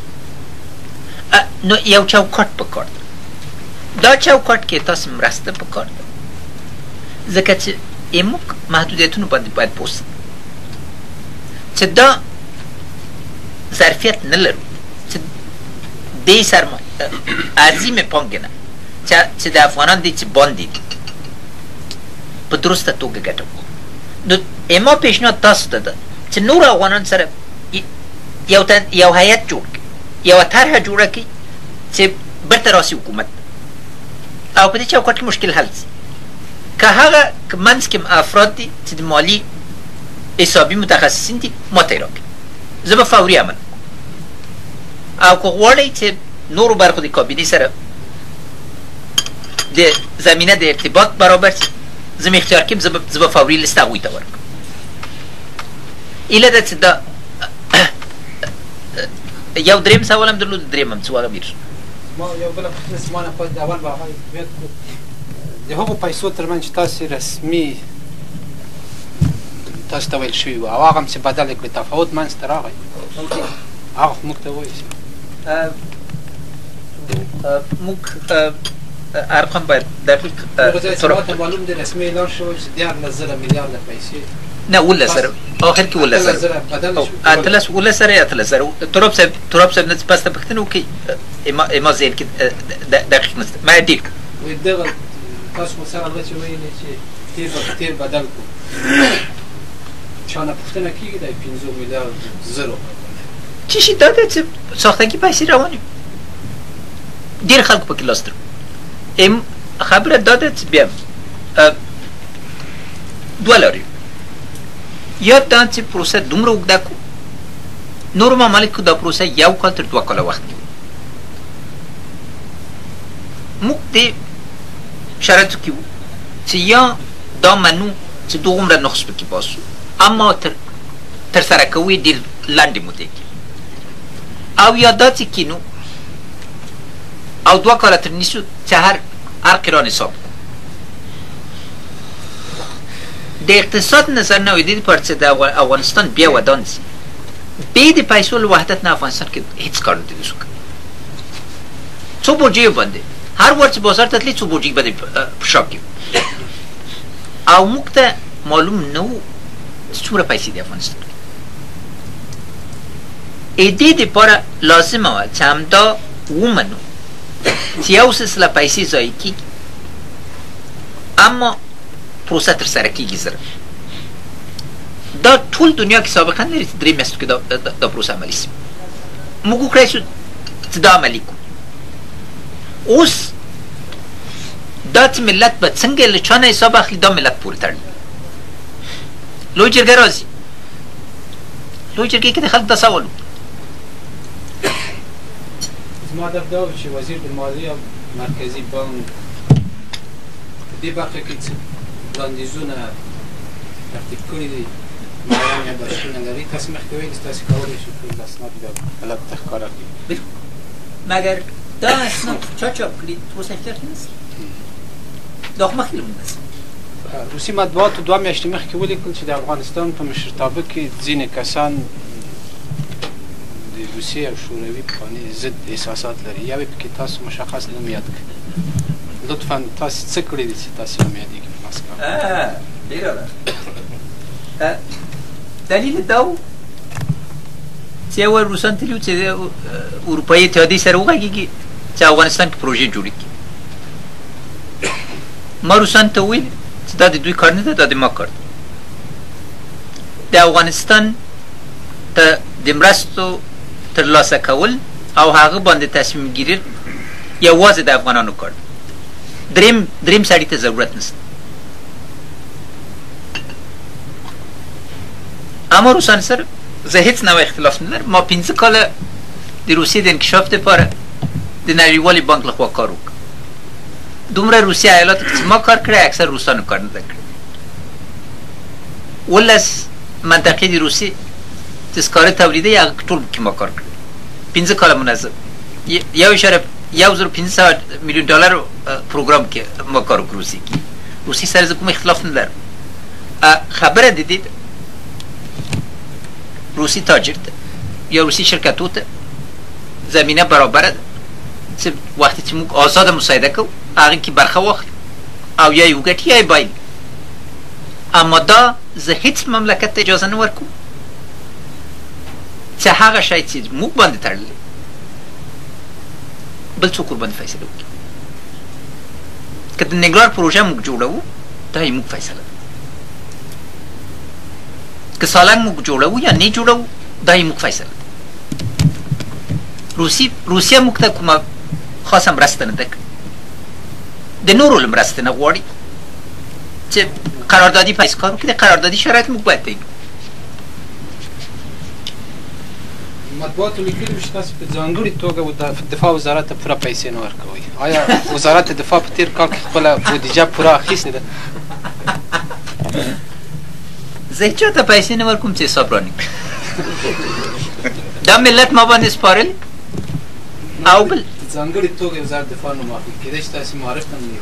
نو یو چوکاټ پکار ده دا چوکاټ کې تاسو مرسته پکار ده ځکه چې موږ محدودیتونو باندې باید پوه سو چې دا ظرفیت نه لرو چې دې سرمایه عظیمې پانګې نه چې د افغانان دي چې باندې دي په درسته توګه ګټه وکړو نو ما پیشنهاد تاسو ته ده چې نور افغانان سره یو هیئت جوړ کړي یوه طرحه جوړه کړي چې بیرته راسي حکومت او په دې چوکاټ کې مشکل حل شي که هغه منځ کې افراد دي چې د مالي حسابي متخصصین دي ما ته یې راکړي زه به فوري عمل او که غواړئ چې نورو برخو د کابینې سره د زمینه د ارتباط برابر شي زه مې اختیار کړم زه به فوري لیست هغوی ته ورکړم ایله ده چې دا یو دریم سوال هم درلود دریم هم څه هغه بیر ما یو بله پوښتنه چې ما نه پاتې د اول به هغه بیت د هغو پیسو ترمنځ چې تاسې رسمي تاسو ته ویل شوي وو او هغه هم چې بدل یې کړې تفاوت منځته راغی هغه خو موږ ته ووایي موږ ارقام باید دقیق هغه ځای چې ما ته معلوم دی رسمي اعلان شوی چې 11 میلیارده پیسې نه 11 آخر کې 11 تراب صاحب نه پس ته پوښتنه وکړي ما ذهن کې دقیق نشته ما ډېر وایي دغه تاسو خو سره هغه چې ویلې چې تیر به تیر بدل کړو چا نه پوښتنه کېږي دا 15 میلیارد زرو چی شي دا ده چې ساختګي پیسې روانې ډېر خلکو پکې لاس درلود خبره دا ده چې بیا دوه لارې یا دا چې پروسه دومره اوږده کړو نورو ممالکو دا پروسه 1 کال تر 2 کاله وخت نیوي موږ دې شرایطو کې وو چې یا دا منو چې دومره نقص پکې باسو اما ترسره کوو یې ډېر لنډې مودې کې او یا دا چې کینو او 2 کاله تر نیسو چې هر قران حساب د اقتصاد نظر نه وي د دې لپاره چې د افغانستان بیا ودان شي بې د پیسو له وحدت نه افغانستان کې هېڅ کار نه دی شو څو بوجۍ باندې هر وار چې بازار ته تلې څو بوجۍ به دې په شا کې او موږ ته معلوم نه و چې څومره پیسې دي افغانستان کې دې دپاره لازمه وه چې همدا ومنو چې یو سلسله پیسې ضایع کېږي اما پروسه ترسره کېږي زر دا ټول دنیا کې سابقا نه لري چې 3 میاشتو کې دا پروسه عملي شي موږ وکړی شو چې دا عملي کړو اوس دا چې ملت به څنګه له چا نه حساب اخلي دا ملت پورې تړي لوی جرګه راځي لوی جرګې کې د خلک دا سوال زما هدف دا و چې وزیر د مالیې او مرکزي بانک په دې برخه کې څه وړاندیزونه ترتیب کړي دي معیار یا باشونه لري تاسو مخکې ویلي تاسو کولی شئ ټول اسناد بیا حالت ته ښکاره کړي مگر دا اسناد چا چاپ کړي اوس اختیار کې نشته دا خو مخکې لمونده روسي مطبوعاتو 2 میاشتې مخکې ولیکل چې د افغانستان په مشرتابه کې ځینې کسان د روسیې او شوروي پخواني ضد احساسات لري یا پکې تاسو مشخص نوم یاد کړئ لطفا تاسو څه کړي دي چې تاسو نوم یادېږي ډېره ده دلیل دا و چې اول روسان تللي وو چې د اروپایي اتحادیې سره وغږېږي چې افغانستان کې پروژې جوړې کړي ما روسانو ته وویل چې دا د دوی کار نه ده دا د ما کار ده د افغانستان ته د مرستو ترلاسه کول او هغه باندې تصمیم ګیرل یوازې د افغانانو کار ده دریم سړي ته ضرورت نشته اما روسانو سره زه هیڅ نوع اختلاف نه لرم ما 15 کاله د روسیې د انکشاف دپاره د نړیوالې بانک لخوا کار وکړ دومره روسي ایالاتو کې چې ما کار کړی اکثر روسانو کار نه ده کړی 11 منطقې د روسیې چې سکاره تولیدوي هغه ټول کې ما کار کړی 15 کاله منظم 1.5 میلیون ډالر پروګرام کې ما کار وکړ روسیې کې روسیې سره زه کوم اختلاف نه لرم خبره د دې روسي تاجر ته یا روسي شرکتو ته زمینه برابره ده چې وقتی چې موږ آزاده مساعده کوو هغې کې برخه واخلي او یا یې وګټي یا یې بایلي اما دا زه هیڅ مملکت ته اجازه نه ورکوم چې هغه شی چې موږ باندې تړلی بل څوک ورباندې فیصله وکړي که د نګران پروژه موږ جوړوو دا یې موږ فیصله ده که سالنګ موږ جوړوو یا نه جوړوو دا یې موږ فیصله ده روسیه موږ ته کومه خاصه مرسته نه ده کړې د نورو له مرستې نه غواړي چې قراردادي پیسې کار وکړي د قراردادي شرایط موږ باید تعیین کړو مطبوعاتو لیکلي وو چې تاسو په ځانګړې توګه دفاع وزارت ته پوره پیسې نه ورکوئ آیا وزارت دفاع په تېر کال کې خپله بودیجه پوره اخیستې ده زه چاته پیسې نه ورکوم چې حساب رانه کړي دا ملت ما باندې سپارل او بل ځانګړې توګه وزارت دفاع نوم اخلي کېدای شي تاسې معرف هم نه یې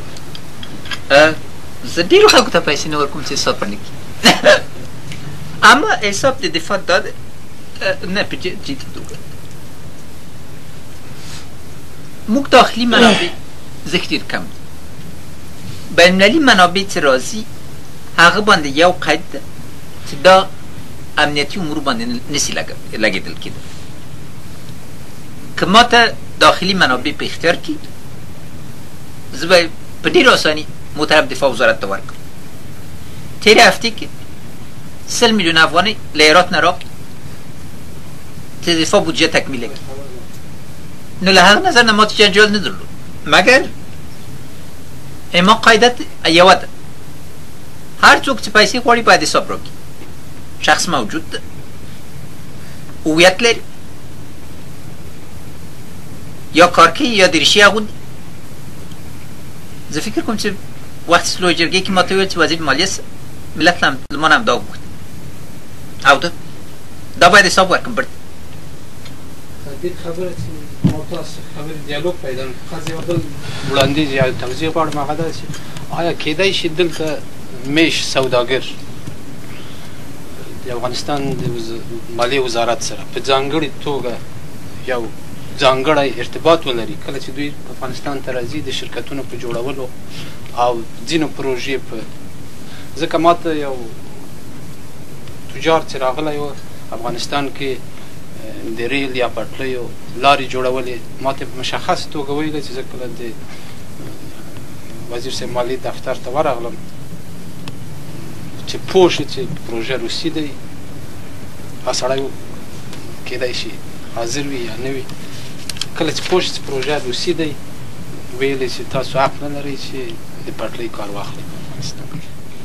زه ډېرو خلکو ته پیسې نه ورکوم چې حساب رانه کړي اما حساب د دفاع دا دی نه په جدي توګه موږ داخلي منابع ذکر ډېر کم دي بینالمللي منابع چې راځي هغه باندې یو قید ده چې دا امنیتي امور باندې نشي لګېدل کېده که ما ته داخلي منابع په اختیار کړي زه به په ډېره اساني متحب دفاع وزارت ته ورکړم تېرې هفتې کې 100 میلیون افغانۍ له هرات نه راغلي چې د دفاع بودجه تکمیله کړي نو له هغه نظر نه ما ته جنجال نه درلود مګر ما قاعدت یوه ده هر څوک چې پیسې غواړي باید حساب راکړي شخص موجود ده هویت لري یا کار کوي یا دریشي اغوندي زه فکر کوم چې وقتی لویې جرګې کې ما ته وویل چې وزیر مالیه ملت له ما نه هم دا وغوښت او دا باید حساب ورکړم برد دې خبره چې ما تاسو خبرې دیالوګ پیدا کړو یو بل وړاندیز یا توضیح غواړم هغه دا چې آیا کېدای شي دلته میش سوداګر د افغانستان د مالیې وزارت سره په ځانګړې توګه یو ځانګړی ارتباط ولري کله چې دوی افغانستان ته راځي د شرکتونو په جوړولو او ځینو پروژې په ځکه ماته یو تجار چې راغلی و افغانستان کې د ریل یا پټلیو لارې جوړولې ماته په مشخص توګه ویله چې زه کله د وزیر صاحب مالیې دفتر ته ورغلم چې پوه شي چې پروژه روسي دی هغه سړی کېدای شي حاضر وي یا نه وي کله چې پوه شي چې پروژه روسي دی ویلی چې تاسو حق نه لرئ چې د پټلۍ کار واخلئ په افغانستان کې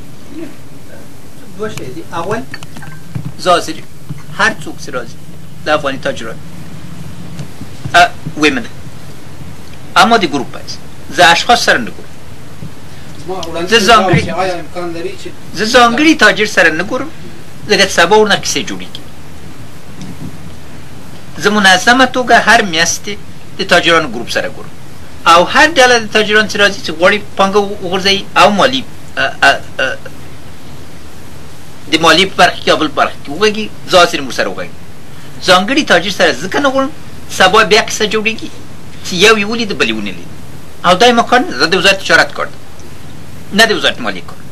دوه شی دي اول زه هر څوک چې راځي د افغاني تاجران ویمنه اما دی گروپ است ز اشخاص سره نگورم ز زانگری تاجر سره نگورم زگت سبا ورنه کسی جوړی کی ز منظمه توګه هر میاشتې د تاجرانو ګروپ سره ګورم او هر ډله د تاجرانو چې راځي چې غواړي پانګه وغورځوي او مالي د مالي په برخه کې او بل برخه کې وغږي زه هسې ورسره وغږي ځانګړي تاجر سره ځکه نه غواړم سبا بیا کیسه جوړېږي چې یو یې ولید بل یې ونه لید او دا یې ما کار نه ده د وزارت تجارت کار ده نه د وزارت مالیې کار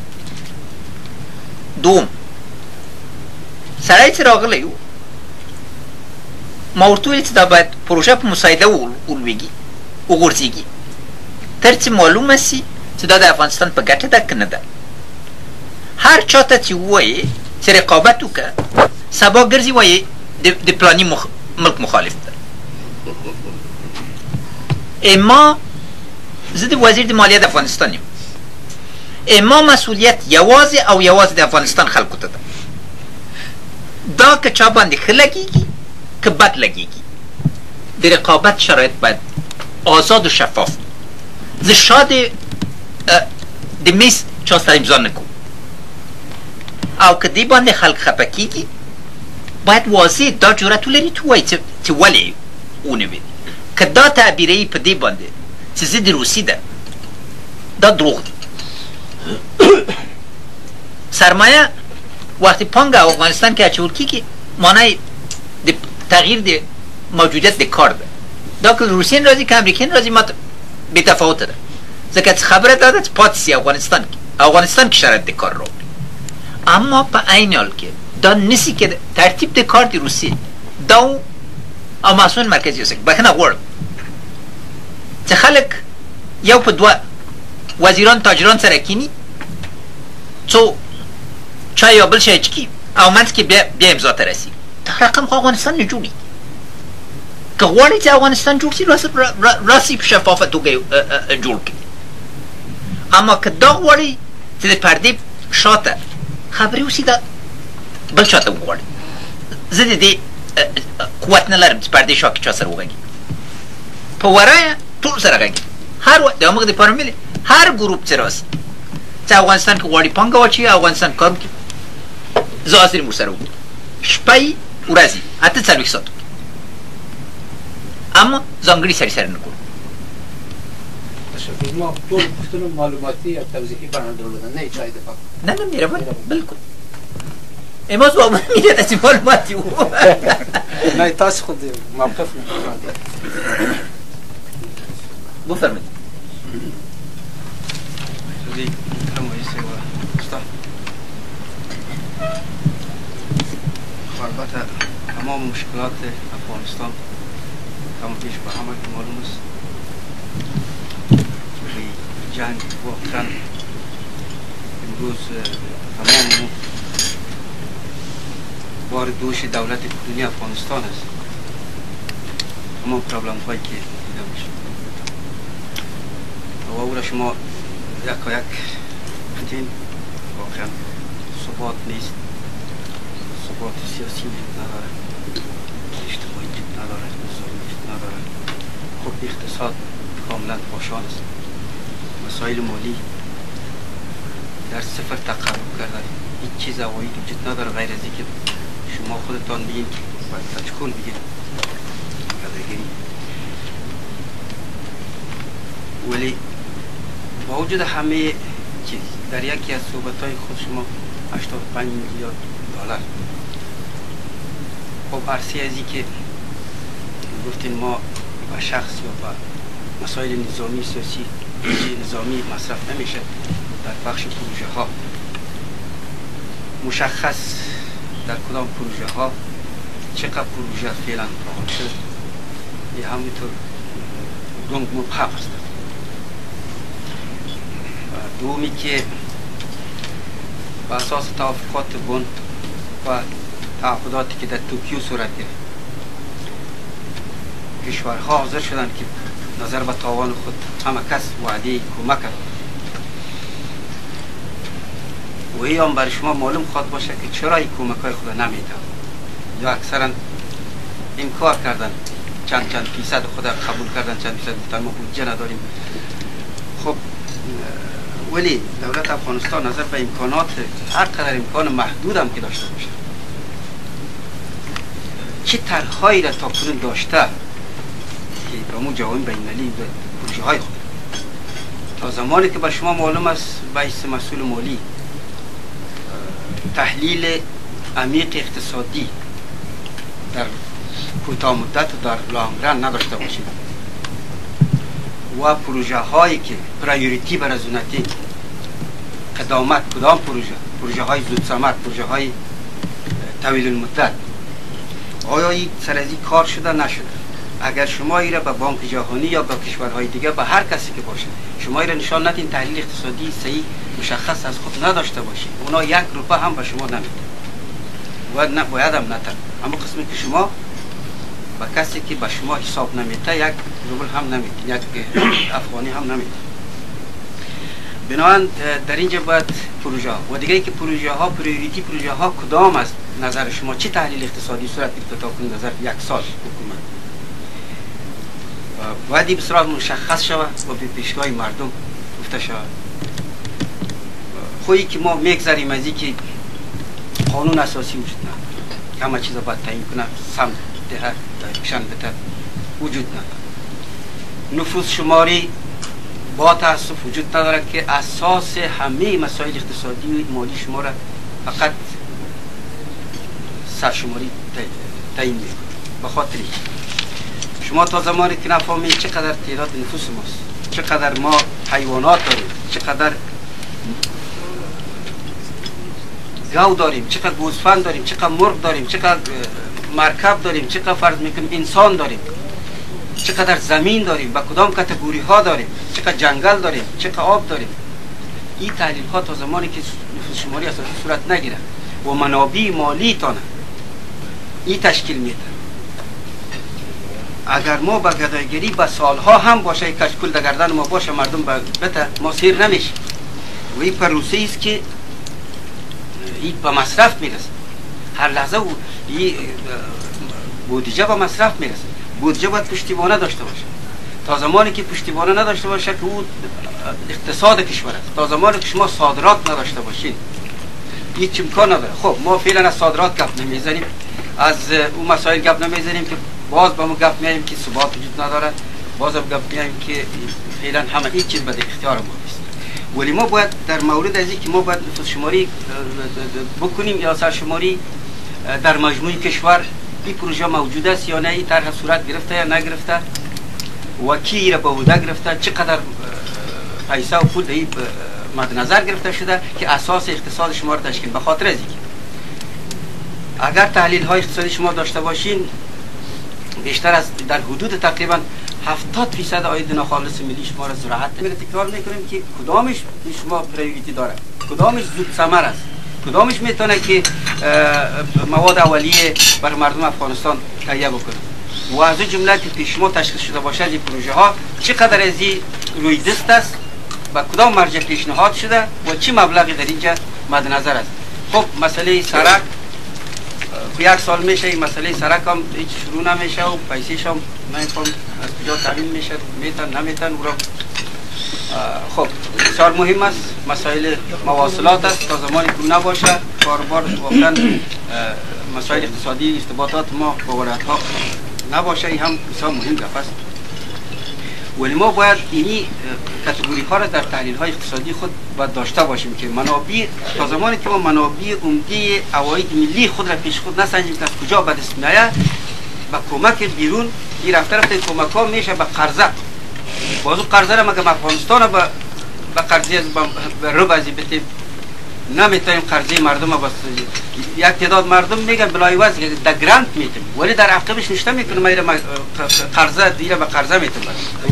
دوم سړی چې راغلی و ما ورته وویل چې دا باید پروژه په مساعده ولویږي وغورځېږي تر چې معلومه سي چې دا د افغانستان په ګټه ده که نه ده هر چا ته چې ووایې چې رقابت وکړه سبا ګرځي وایې د پلاني ملک مخالف ده اما زه د وزیر د مالیه د افغانستان یم اما مسئولیت یوازې او یوازې د افغانستان خلکو ته ده دا که چا باندې ښه لګېږي که بد لګېږي د رقابت شرایط باید آزاد و شفاف زه شا د میز چا سره امضا نه کوم او که دې باندې خلک خفه کېږي باید واضح دا جرأت ولري تو وایي چې ولې ونوید که دا تعبیره په دې باندې چې ضد روسي ده دا دروغ دي سرمایه وقتی پانګه افغانستان کې اچول کېږي معنی د تغییر د موجودیت د کار ده دا که روسیان راځي که امریکایان راځي ما بې تفاوته ده ځکه چې خبره دا ده چې پاتې سي افغانستان کې شرایط د کار راوړي اما په عین حال کې دا نسی که ترتیب د کار د روسیې دا او مسئول مرکزي اوسه بخښنه غواړم چې خلک یو په دوه وزیران تاجران سره کینی څو چای یا بل شی چکي او منځ کې بیا امضا ته رسي دا رقم خو افغانستان نه جوړي که غواړي چې افغانستان جوړ شي راسي په شفافه توګه جوړ کړي اما که دا غواړي چې د پردې شاته خبرې وشي دا بل چاته وغواړي زه د دې قوت نه لرم چې پردې شا کې چا سره وغږي په ورایه ټول سره غږي هر وخت د موږ دپاره ملي هر ګروپ چې راسي چې افغانستان کې غواړي پانګه واچوي افغانستان کار وکړي زه حاضر یم ورسره وکړم شپه ورځې 48 ساعت اما ځانګړي سړي سره نه کوم ما ټول پوښتنو معلوماتي او توضیحي بڼه درلوده نه یې چای دفاع نه مهرباني بالکل اما زه هم میره چې معلوماتي وو نه تاسو خو د موقف نه بفرمایید البته تمام مشکلات افغانستان کم پیش به همه که معلوم است جنگ واقعا امروز تمام بار دوش دولت کنونی افغانستان است تمام پرابلم هایی که دیده میشه و او را شما یک گفتین واقعا ثبات نیست ثبات سیاسی نداره اجتماعی نداره نظامی نداره خب اقتصاد کاملا پاشان است مسائل مالی در صفر تقرب کردن هیچ چیز اوایی وجود نداره غیر از اینکه شما خودتان بگین باید تشکل بگین قدرگیری ولی با وجود همه چیز در یکی از صحبت‌های خود شما 85 میلیارد دلار خب عرصه ازی که گفتین ما با شخص یا با مسائل نظامی سیاسی نظامی مصرف نمیشه در بخش پروژه ها مشخص در کدام پروژه ها چقدر پروژه فعلا فعال شد یه همینطور دونگ مبهم است دومی که با اساس توافقات بن و تعهداتی که در توکیو صورت گرفت کشورها حاضر شدند که نظر به تاوان خود همه کس وعده کمک کرد و این هم برای شما معلوم خواهد باشه که چرا این کمک های خود نمیده یا اکثرا انکار کردن چند فیصد خود قبول کردن، چند فیصد گفتن ما بودجه نداریم. خب ولی دولت افغانستان نظر به امکانات هر قدر امکان محدود هم که داشته باشه، چه طرحهایی را تاکنون داشته که به مو جوامع بین‌المللی به پروژه های خود. تا زمانی که به شما معلوم است رئیس مسئول مالی تحلیل عمیق اقتصادی در کوتاه مدت و در لانگ ران نداشته باشید و پروژه هایی که پرایوریتی بر زونتی قدامت، کدام پروژه های زود ثمر، پروژه های طویل المدت، آیا این سر از این کار شده نشده؟ اگر شما ایره به بانک جهانی یا به کشورهای دیگه، به هر کسی که باشه، شما ایره نشان ندین تحلیل اقتصادی صحیح مشخص از خود نداشته باشید، اونا 1 روپیه هم به شما نمیده و باید هم نتن. اما قسمی که شما به کسی که به شما حساب نمیده 1 روبل هم نمیده، 1 افغانی هم نمیده. بنابراین در اینجا باید پروژه ها و دیگه که پروژه ها پریوریتی پروژه ها کدام است؟ نظر شما چه تحلیل اقتصادی صورت گرفته تا کنون نظر 1 سال حکومت باید بسیار مشخص شود و به پیشگاه مردم گفته شود. خویی که ما میگذاریم از این که قانون اساسی وجود نداره، همه چیزا باید تعیین کنه، سمت ده کشن بده، وجود نداره. نفوذ شماری با تاسف وجود نداره که اساس همه مسائل اقتصادی و مالی شما را فقط سرشماری تعیین میکنه. به خاطر شما تا زمانی که نفهمید چقدر تعداد نفوس ماست، چقدر ما حیوانات داریم، چقدر گاو داریم، چقدر گوسفند داریم، چقدر مرغ داریم، چقدر مرکب داریم، چقدر فرض میکنیم انسان داریم، چقدر زمین داریم، با کدام کاتگوری ها داریم، چقدر جنگل داریم، چقدر آب داریم، این تحلیل ها تا زمانی که نفوس شماری اساسی صورت نگیره و منابع مالی تانه این تشکیل میده. اگر ما با گدایگیری با سالها هم باشه کشکول در گردن ما باشه مردم بته ما سیر نمیشه و این پروسه است که این به مصرف میرسه. هر لحظه این بودجه به مصرف میرسه. بودجه باید پشتیبانه داشته باشه. تا زمانی که پشتیبانه نداشته باشه که او اقتصاد کشور است، تا زمانی که شما صادرات نداشته باشید هیچ امکان نداره. خب ما فعلا از صادرات گپ نمیزنیم، از اون مسائل گپ نمیزنیم که باز با ما گپ میایم که ثبات وجود نداره، باز هم گپ میایم که فعلا همه این چیز به اختیار ما نیست. ولی ما باید در مورد از اینکه ما باید نفوس شماری بکنیم یا سرشماری در مجموع کشور این پروژه موجود است یا نه، این طرح صورت گرفته یا نگرفته و کی را به عهده گرفته، چقدر پیسه و پول این مد نظر گرفته شده که اساس اقتصاد شما را تشکیل. به خاطر از اینکه اگر تحلیل های اقتصادی شما داشته باشین بیشتر از در حدود تقریبا 70% عاید ناخالص ملی شما را زراعت میگه. تکرار میکنیم که کدامش شما پرایوریتی داره، کدامش زود ثمر است، کدامش میتونه که مواد اولیه بر مردم افغانستان تهیه بکنه و از جمله که پیش شما تشخیص شده باشه این پروژه ها چقدر از این روی دست است، با کدام مرجع پیشنهاد شده و چه مبلغی در اینجا مد نظر است. خب مسئله سرک 1 سال میشه، این مسئله سرک هم هیچ شروع نمیشه و پیسیش هم نمیفهم از کجا تامین میشه، میتن نمیتن او را. خب بسیار مهم است مسائل مواصلات است، تا زمانی که نباشه کاربار واقعا مسائل اقتصادی ارتباطات ما با ولایت ها نباشه، این هم بسیار مهم گپ است. ولی ما باید اینی کاتگوری ها را در تحلیل های اقتصادی خود باید داشته باشیم که منابع، تا زمانی که ما منابع عمده عواید ملی خود را پیش خود نسنجیم که از کجا به دست میآید، با کمک بیرون این رفته کمک ها میشه به قرضه. بازو قرضه را مگه افغانستان به قرضه به ربع ازی بتیم نمیتونیم قرضه مردم را بسازیم. یک تعداد مردم میگن بلای وضع در گرانت میتیم ولی در عقبش نشته میکنه میره قرضه دیره به قرضه میتیم.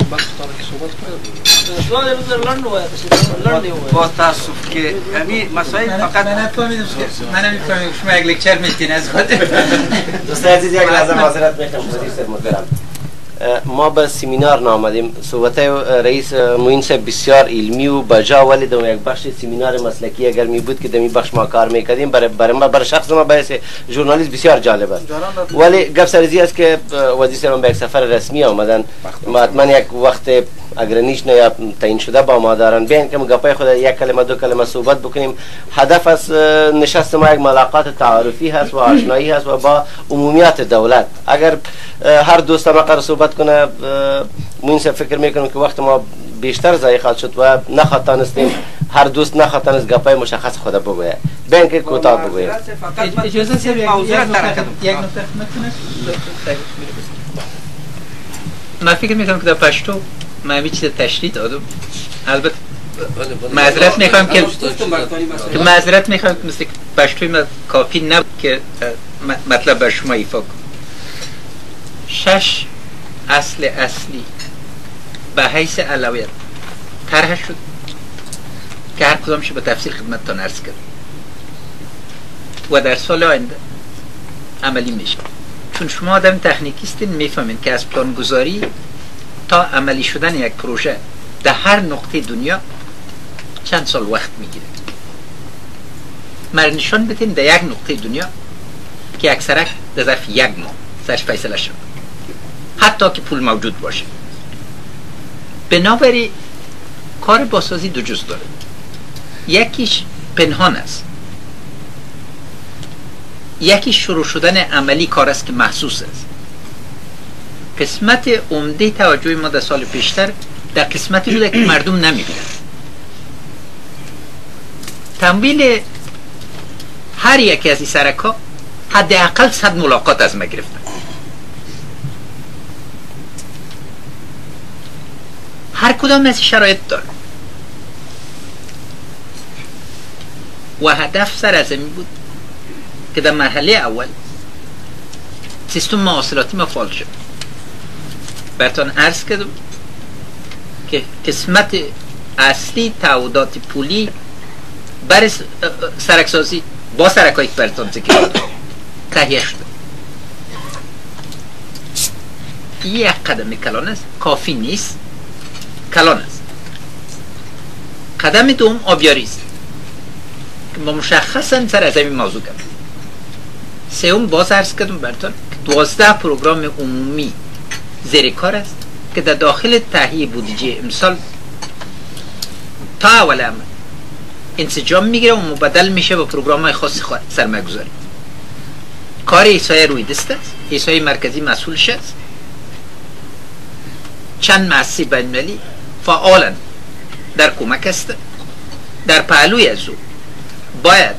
با تاسف که همین مسائل فقط من نفهمیدم شما یک لکچر میتین از خود دوست عزیز یک لحظه معذرت میخوام مدیر صاحب محترم. ما به سمینار نامدیم. صحبت رئیس معین صاحب بسیار علمی و بجا، ولی در یک بخش سمینار مسلکی اگر می بود که در این بخش ما کار میکردیم برای شخص ما باعث ژورنالیست بسیار جالب است. ولی گپ سرزی است که وزیر صاحب به یک سفر رسمی آمدن، حتما یک وقت اگر نیش نه یا تعیین شده با ما دارن بیان که گپای خود یک کلمه دو کلمه صحبت بکنیم. هدف از نشست ما یک ملاقات تعارفی هست و آشنایی هست و با عمومیت دولت. اگر هر دوست ما قرار صحبت کنه، من فکر میکنم که وقت ما بیشتر ضایع خواهد شد و نخواتانستیم هر دوست نخواتانست گپای مشخص خود بگوید، بیان که کوتاه بگوید. اجازه است یک نکته من فکر میکنم که در پشتو من همین چیز تشریح دادم. البته معذرت میخوام که مثل پشتوی من کافی نبود که مطلب بر شما ایفا کنم. 6 اصلی به حیث اولویت طرح شد که هر کدامش به تفصیل خدمتتان عرض کردم و در سال آینده عملی میشه. چون شما آدم تکنیکیستین میفهمین که از پلانگذاری تا عملی شدن یک پروژه در هر نقطه دنیا چند سال وقت میگیره. من نشان بدین در یک نقطه دنیا که اکثرا در ظرف یک ماه سرش فیصله شد، حتی که پول موجود باشه. بنابراین کار بازسازی دو جز داره. یکیش پنهان است، یکی شروع شدن عملی کار است که محسوس است. قسمت عمده توجه ما در سال پیشتر در قسمتی شده که مردم نمیبینن. تمویل هر یکی از این سرکا حداقل 100 ملاقات از ما گرفتن. هر کدام از شرایط داره و هدف سر از این بود که در مرحله اول سیستم مواصلاتی ما فعال شد. براتون عرض کردم که قسمت اصلی تعهدات پولی برای سرکسازی با سرکایی که براتون ذکر کردم تهیه شده. یک قدم کلان است، کافی نیست، کلان است. قدم دوم آبیاری است که ما مشخصا سر از این موضوع کردم. سوم باز عرض کردم براتون که 12 پروگرام عمومی زیر کار است که در داخل تهیه بودجه امسال تا اول عمل انسجام میگیره و مبدل میشه با پروگرام های خاص سرمایه گذاری. کار ایسای روی دست است، ایسای مرکزی مسئولش است. چند مؤسسه بین‌المللی فعالا در کمک است. در پهلوی از او باید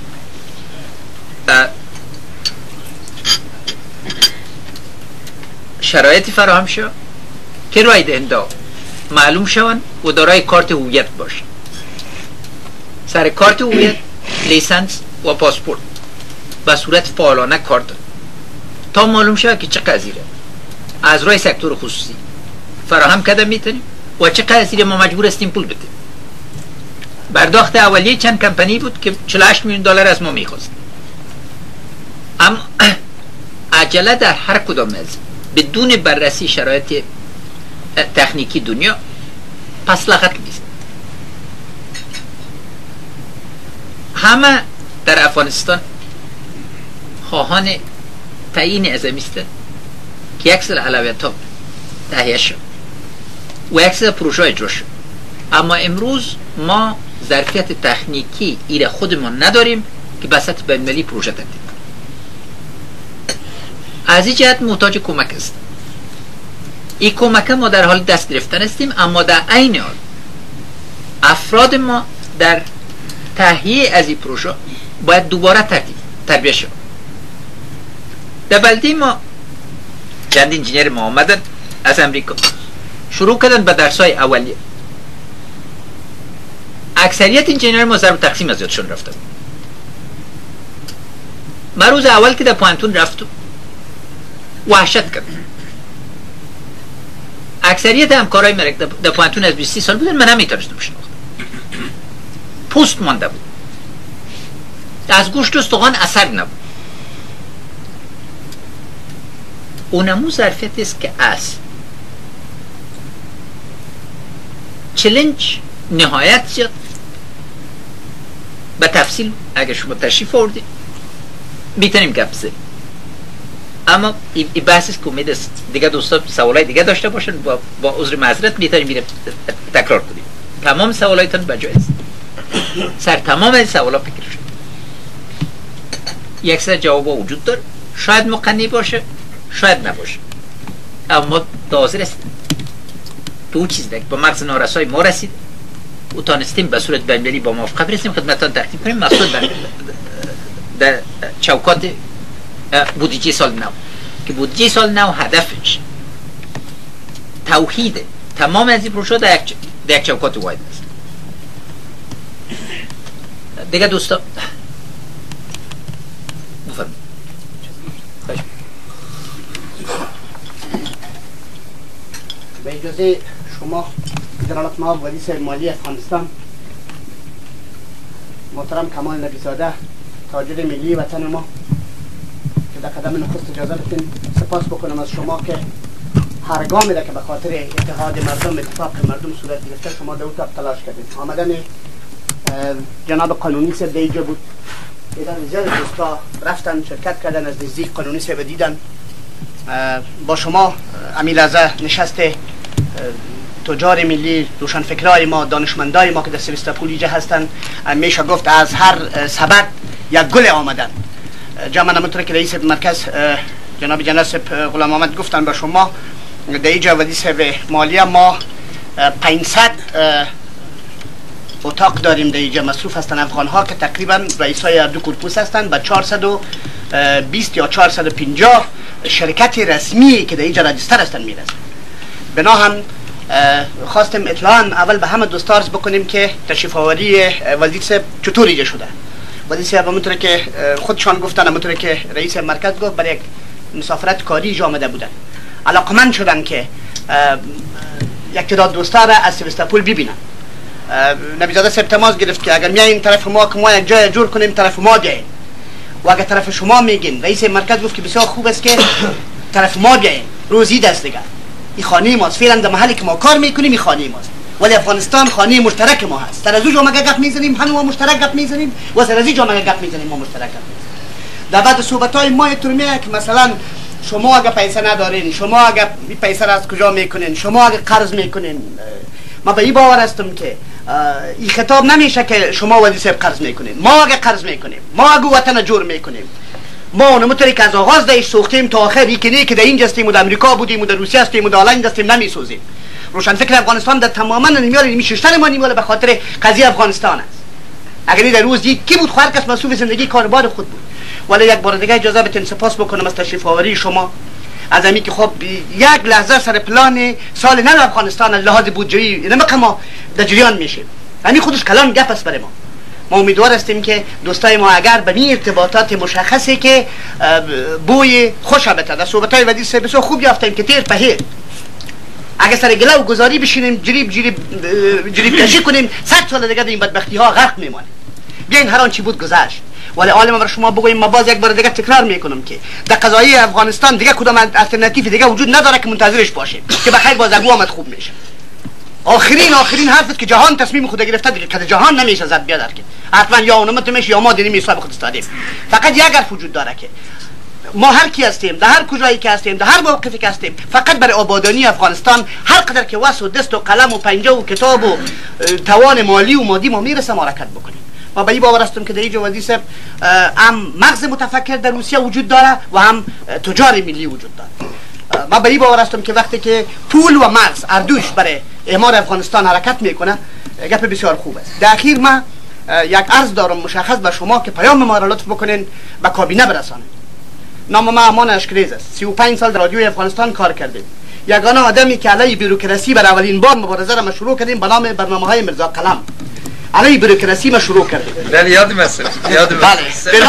شرایطی فراهم شد که رای دهنده معلوم شوند و دارای کارت هویت باشند. سر کارت هویت، لیسانس و پاسپورت به صورت فعالانه کار دارند تا معلوم شود که چه قضیه از رای سکتور خصوصی فراهم کرده میتونیم و چه قضیه ما مجبور هستیم پول بدیم. برداخت اولیه چند کمپانی بود که 48 میلیون دلار از ما میخواست. اما عجله در هر کدام از بدون بررسی شرایط تکنیکی دنیا پس لغت نیست. همه در افغانستان خواهان تعیین اعظمی است که یک سری اولویت ها تهیه شد و یک سری پروژه اجرا شد. اما امروز ما ظرفیت تکنیکی ایره خودمان نداریم که به سطح بین‌المللی پروژه تکمیل کنیم. از این جهت محتاج کمک است. این کمک ما در حال دست گرفتن هستیم، اما در عین حال افراد ما در تهیه از این پروژه باید دوباره تربیت شد. در بلده ما چند انجینیر ما آمدن از امریکا شروع کردن به درس‌های اولیه. اکثریت انجینیر ما ضرب تقسیم از یادشون رفتن. من روز اول که در پوانتون رفتم وحشت کردم. اکثریت همکارای من در پوانتون از 20 سال بودن، من نمیتونستم بشناختم. پوست مانده بود، از گوشت و استخوان اثر نبود. اونمو ظرفیت است که از چلنج نهایت زیاد به تفصیل اگر شما تشریف آوردید میتونیم گپ بزنیم. اما این بحثی که امید است دیگه دوستا سوالای دیگه داشته باشن با عذر معذرت میتونیم میره تکرار کنیم. تمام سوالایتون بجای است. سر تمام این سوالا فکر شد. یک سر جواب وجود داره. شاید مقنعی باشه، شاید نباشه. اما حاضر است که اون چیز که با مغز نارسای ما رسید او تانستیم به صورت بین‌المللی با موافقت برسیم خدمتتان تقدیم کنیم. مقصود در چوکات بودجه سال نو که بودجه سال نو هدفش توحید تمام از این پروژه در یک چوکات واحد است. دیگه دوستا بفرمایید. به اجازه شما جناب معاون وزیر مالی افغانستان محترم کمال نبی‌زاده تاجر ملی وطن ما که در قدم نخست اجازه بدین سپاس بکنم از شما که هر گامی که به خاطر اتحاد مردم اتفاق مردم صورت گرفته شما در اون طرف تلاش کردید. آمدن جناب قانونی صاحب در اینجا بود. دیدن زیاد دوستا رفتن شرکت کردن از نزدیک قانونی صاحب دیدن. با شما امیرعزا نشسته تجار ملی روشنفکرای ما دانشمندای ما که در سیوستاپول اینجا هستن میشه گفت از هر سبد یک گل آمدن. جامعه نمونطور که رئیس مرکز جناب جنرال صاحب غلام محمد گفتن به شما در اینجا وزیر مالیه ما 500 اتاق داریم در اینجا مصروف هستن افغان ها که تقریبا رئیسای دو کورپوس هستن و 420 یا 450 شرکت رسمی که در اینجا راجستر هستن میرسن. بنا هم خواستم اطلاعاً اول به همه دوستا عرض بکنیم که تشریف آوری وزیر صاحب چطور ایجا شده. وزیر صاحب همونطور که خودشان گفتن همونطور که رئیس مرکز گفت برای یک مسافرت کاری اینجا آمده بودن. علاقمند شدن که یک تعداد دوستا را از سیوستاپول ببینن. نبی‌زاده صاحب تماس گرفت که اگر میایین طرف ما که ما یک جای جور کنیم طرف ما بیایین و اگر طرف شما میگین رئیس مرکز گفت که بسیار خوب است که طرف ما بیایین. روزی دست دیگه این خانه ماست. فعلا در محلی که ما کار میکنیم این خانه ماست ولی افغانستان خانه مشترک ما هست. در از اون جامعه گپ میزنیم همون ما مشترک گپ میزنیم و در از این جامعه گپ میزنیم ما مشترک گپ میزنیم. در بعد صحبت های ما اینطور میاد که مثلا شما اگر پیسه ندارین شما اگر این پیسه را از کجا میکنین شما اگر قرض میکنین. ما به این باور هستم که این خطاب نمیشه که شما وزیر صاحب قرض میکنین. ما اگر قرض میکنیم ما اگر وطن جور میکنیم ما نمونطوری که از آغاز دایش سوختیم تا آخر یکی که در اینجا هستیم و در امریکا بودیم و در روسیه هستیم و در هلند هستیم نمیسوزیم. روشنفکر افغانستان در تماما نمیال نمیششتن ما نیمال به خاطر قضیه افغانستان است. اگر در روز دید کی بود خواهر کس مسئول زندگی کاربار خود بود. ولی یک بار دیگه اجازه بدین سپاس بکنم از تشریف آوری شما از امی که خب یک لحظه سر پلان سال نو افغانستان از لحاظ بودجه‌ای نمی‌خوام ما در جریان میشیم. همین خودش کلام گپ است برای ما. ما امیدوار هستیم که دوستای ما اگر به این ارتباطات مشخصی که بوی خوش بده در صحبت‌های وزیر صاحب بسیار خوب یافتیم که تیر پهیر اگر سر گله و گذاری بشینیم جریب کشی کنیم 100 سال دیگه این بدبختی ها غرق میمانیم. بیاین هر آن چی بود گذشت. ولی عالم برای شما بگویم ما باز یک بار دیگه تکرار میکنم که در قضایی افغانستان دیگه کدام الटरनेटिव دیگه وجود نداره که منتظرش باشیم که بخیر باز اگو آمد خوب میشه. آخرین حرفت که جهان تصمیم خود گرفته دیگه که جهان نمیشه زد بیاد که حتما یا اونم میشه یا ما دیدیم حساب خود استادیم. فقط یک حرف وجود داره که ما هر کی هستیم در هر کجایی که هستیم در هر موقفی که هستیم فقط برای آبادانی افغانستان هر قدر که وس و دست و قلم و پنجه و کتاب و توان مالی و مادی ما میرسه حرکت بکنیم. ما به این باور هستم که در اینجا وزیر صاحب هم مغز متفکر در روسیه وجود داره و هم تجار ملی وجود داره. ما به این باور هستم که وقتی که پول و مغز اردوش برای اعمار افغانستان حرکت میکنه گپ بسیار خوب است. در اخیر ما یک عرض دارم مشخص به شما که پیام ما را لطف بکنین به کابینه برسانید. نام ما امان اشکریز است. 35 سال در رادیوی افغانستان کار کردیم. یگانه آدمی که علیه بوروکراسی بر اولین بار مبارزه را شروع کردیم به نام برنامه‌های میرزا قلم. علیه بوروکراسی ما شروع کردیم. بله یادم است. بله.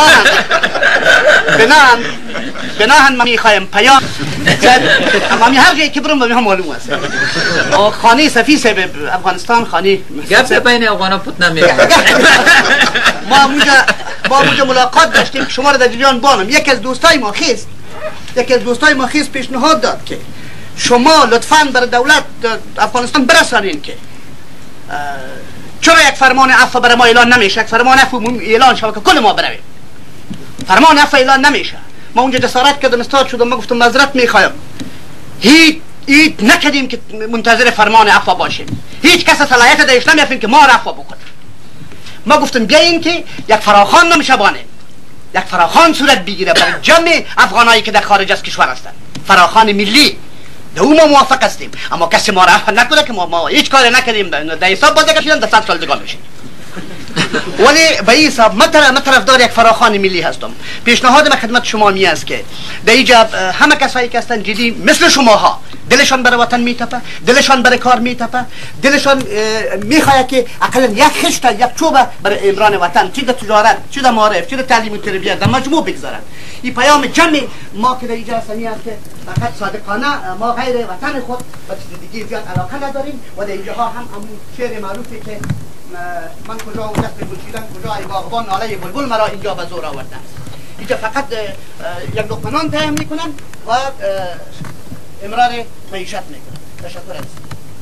بناهن ما میخوایم پیام اما هر جایی که برم به هم معلوم است. خانه صفی صاحب افغانستان خانه گپ بین افغانا پوت نمیگه. ما اونجا ملاقات داشتیم که شما را در جریان بانم. یکی از دوستای ما خیز پیشنهاد داد که شما لطفاً بر دولت افغانستان برسانین که چرا یک فرمان عفو برای ما اعلان نمیشه؟ یک فرمان عفو اعلان شود که کل ما برویم. فرمان عفو اعلان نمیشه. ما اونجا جسارت کردم استاد شدم، ما گفتم معذرت میخوایم، هیچ نکردیم که منتظر فرمان عفو باشیم، هیچ کس صلاحیت داشت نمیافیم که ما عفو بکنه. ما گفتم بیاین که یک فراخوان نمیشه بانه، یک فراخوان صورت بگیره برای جمع افغانایی که در خارج از کشور هستند، فراخوان ملی. در اون ما موافق هستیم، اما کسی ما را عفو نکنه که ما هیچ کاری نکردیم، در حساب بازه کشیدن در 100 سال دیگه میشه. ولی به این حساب من طرفدار یک فراخوان ملی هستم. پیشنهاد من خدمت شما می است که در اینجا همه کسایی که هستن جدی مثل شماها دلشان برای وطن میتپه، دلشان برای کار میتپه، دلشان میخواد که اقلا یک خشت یک چوب برای امران وطن، چه در تجارت، چه در معارف، چه در تعلیم و تربیت در مجموع بگذارن. این پیام جمع ما که در اینجا هستیم است که فقط صادقانه ما غیر وطن خود و دیگه زیاد علاقه نداریم و در اینجاها هم همون شعر معروفی که من کجا و دست گلچیدن کجا ای باغبان ناله بلبل مرا اینجا به زور آورده است. اینجا فقط یک لقمه نان تهیه میکنن و امرار معیشت میکنن. تشکر از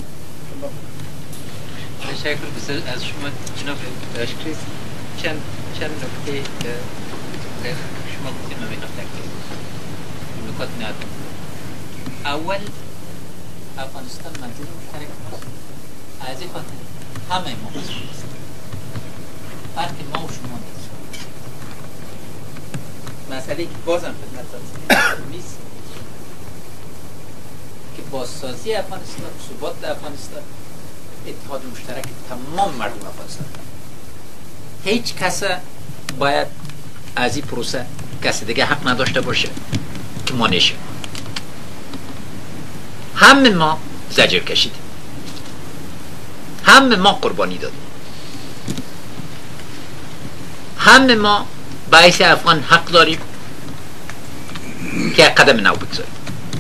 تشکر بسیار از شما جناب اشکریس. چند نکته شما گفتیم من نکته نکات ندارم. اول افغانستان منزل مشترک ماست، از این خاطر همه ما مسئول هستیم، فرق ما و شما نیست. مسئله که بازم خدمتتون نیست که بازسازی افغانستان، ثبات افغانستان اتحاد مشترک تمام مردم افغانستان. هیچ کس باید از این پروسه کسی دیگه حق نداشته باشه که ما نشه. همه ما زجر کشیدیم، همه ما قربانی دادیم، همه ما باعث افغان حق داریم که قدم نو بگذاریم.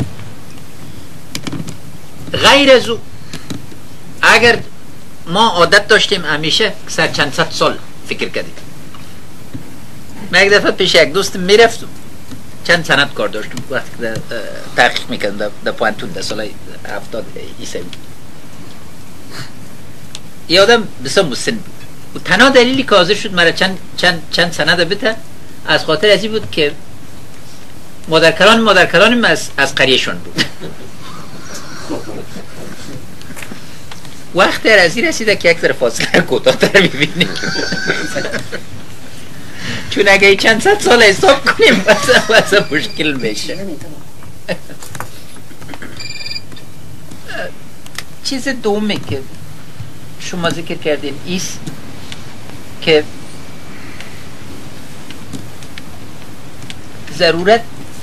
غیر از او اگر ما عادت داشتیم همیشه سر چند صد سال فکر کردیم. من یک دفعه پیش یک دوست میرفتم، چند سند کار داشتم وقتی که تحقیق میکردم در پوانتون در سال 70 عیسوی. یه آدم بسیار مسن بود و تنها دلیلی که حاضر شد مرا چند سند بده از خاطر ازی بود که مادرکرانم از قریهشان بود. وقت از این رسیده که یک ذره فاصله کوتاه‌تر می‌بینیم، چون اگه چند صد سال حساب کنیم واسه مشکل میشه. چیز دومی که شما ذکر کردین ایست که ضرورت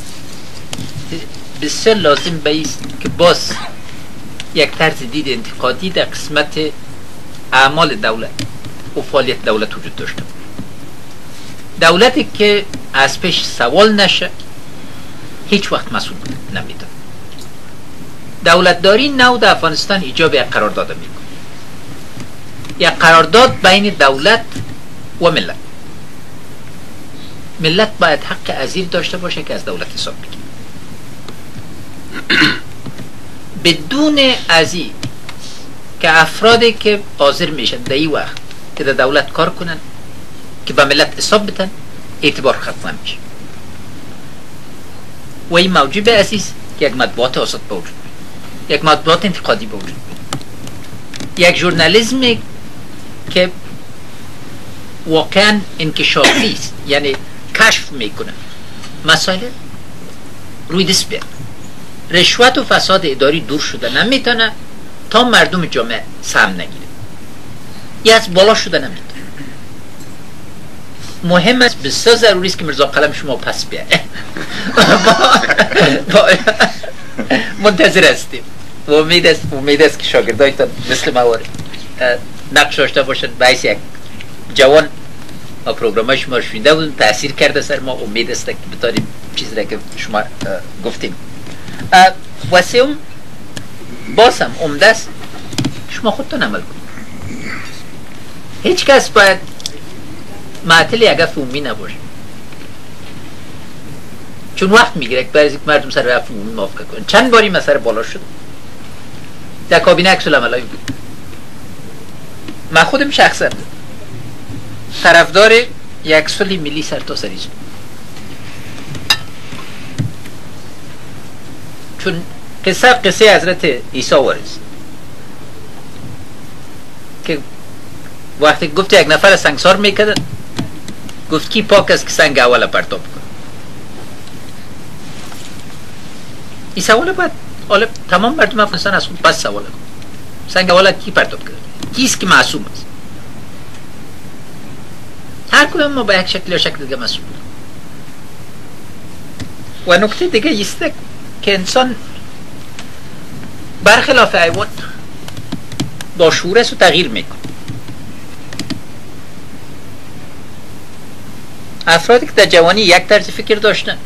بسیار لازم بایست که باز یک طرز دید انتقادی در قسمت اعمال دولت و فعالیت دولت وجود داشته. دولتی که از پیش سوال نشه هیچ وقت مسئول نمیده. دولتداری نو در افغانستان ایجاب یک قرارداد میکنه، یک قرارداد بین دولت و ملت. ملت باید حق ازیر داشته باشه که از دولت حساب بگیره. بدون ازی که افرادی که حاضر میشن در این وقت که در دولت کار کنن که به ملت حساب بدن اعتبار ختم نمیشه. و این موجب عزیز که یک مطبوعات آزاد به وجود بیاد، یک مطبوعات انتقادی به وجود بیاد، یک ژورنالیسم که واقعا انکشافی است، یعنی کشف میکنه مسائل روی دست بیاد. رشوت و فساد اداری دور شده نمیتونه تا مردم جامعه سهم نگیره، یه از بالا شده نمیتونه. مهم است، بسیار ضروری است که مرزا قلم شما پس بیاره. منتظر هستیم و امید است که شاگردایتان مثل موارد نقش داشته باشد. باعث یک جوان و پروگرامای شما رو شنیده بودیم، تاثیر کرده سر ما. امید است که بتاریم چیزی را که شما گفتیم. واسم باسم عمده است شما خودتون عمل کنید. هیچ کس باید معطل یک هدف عمومی نباشه، چون وقت میگیره که برای مردم سر هدف عمومی موافقه کنن. چند باری مسئله بالا شد در کابینه عکس العملای بود، من خودم شخصا طرفدار یک صلح ملی سرتاسری است، چون قصه حضرت عیسی وارد است که وقتی گفت یک نفر سنگسار میکردن، گفت کی پاک است که سنگ اول پرتاب کنه. این سوال باید تمام مردم افغانستان از خود پس سوال کنه، سنگ اول کی پرتاب کرده؟ کیست که معصوم است؟ هر کدام ما با یک شکل یا شکل دیگه مسئول. و نکته دیگه ایست که انسان برخلاف حیوان با شعور است و تغییر میکنه. افرادی که در جوانی یک طرز فکر داشتن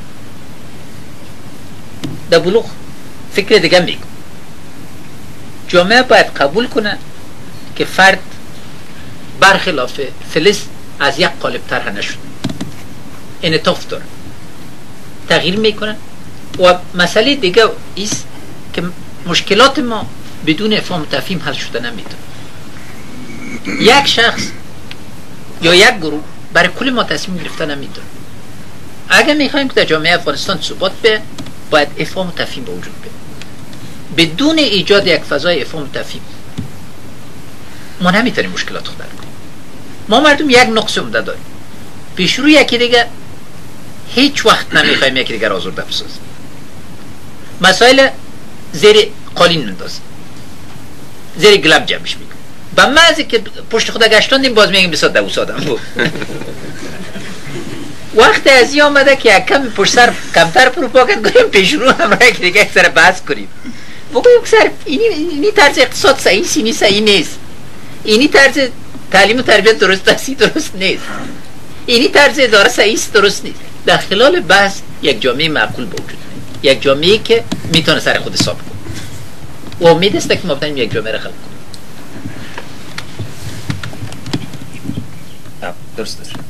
در بلوغ فکر دیگه میکنه. جامعه باید قبول کنه که فرد برخلاف فلز از یک قالب طرح نشد، انعطاف داره، تغییر میکنه. و مسئله دیگه ایست که مشکلات ما بدون افهام و تفهیم حل شده نمیتونه. یک شخص یا یک گروه برای کل ما تصمیم گرفته نمیتونه. اگر میخوایم که در جامعه افغانستان ثبات به، باید افهام و تفهیم به وجود بیاد. بدون ایجاد یک فضای افهام و تفهیم ما نمیتونیم مشکلات خود حل کنیم. ما مردم یک نقص عمده داریم، پیش روی یکی دیگه هیچ وقت نمیخوایم یکی دیگر آزرده بسازیم. مسائل زیر قالین مندازیم، زیر گلب جمعش میکنیم. به محضی که پشت خدا گشتاندیم باز میگیم بساد دوست آدم بود. وقت از این آمده که یک کم پشت سر کمتر پروپا کرد، گویم پیش رو همراه یک دیگه یک سر بحث کنیم. بگویم سر اینی طرز اقتصاد صحیح اینی صحیح نیست، اینی طرز تعلیم و تربیت درست است درست نیست، اینی طرز اداره صحیح درست نیست. در خلال بحث یک جامعه معقول به وجود میاد، یک جامعه که میتونه سر خود حساب کنه. و امید است که ما بتونیم یک جامعه را خلق کنیم. درست است.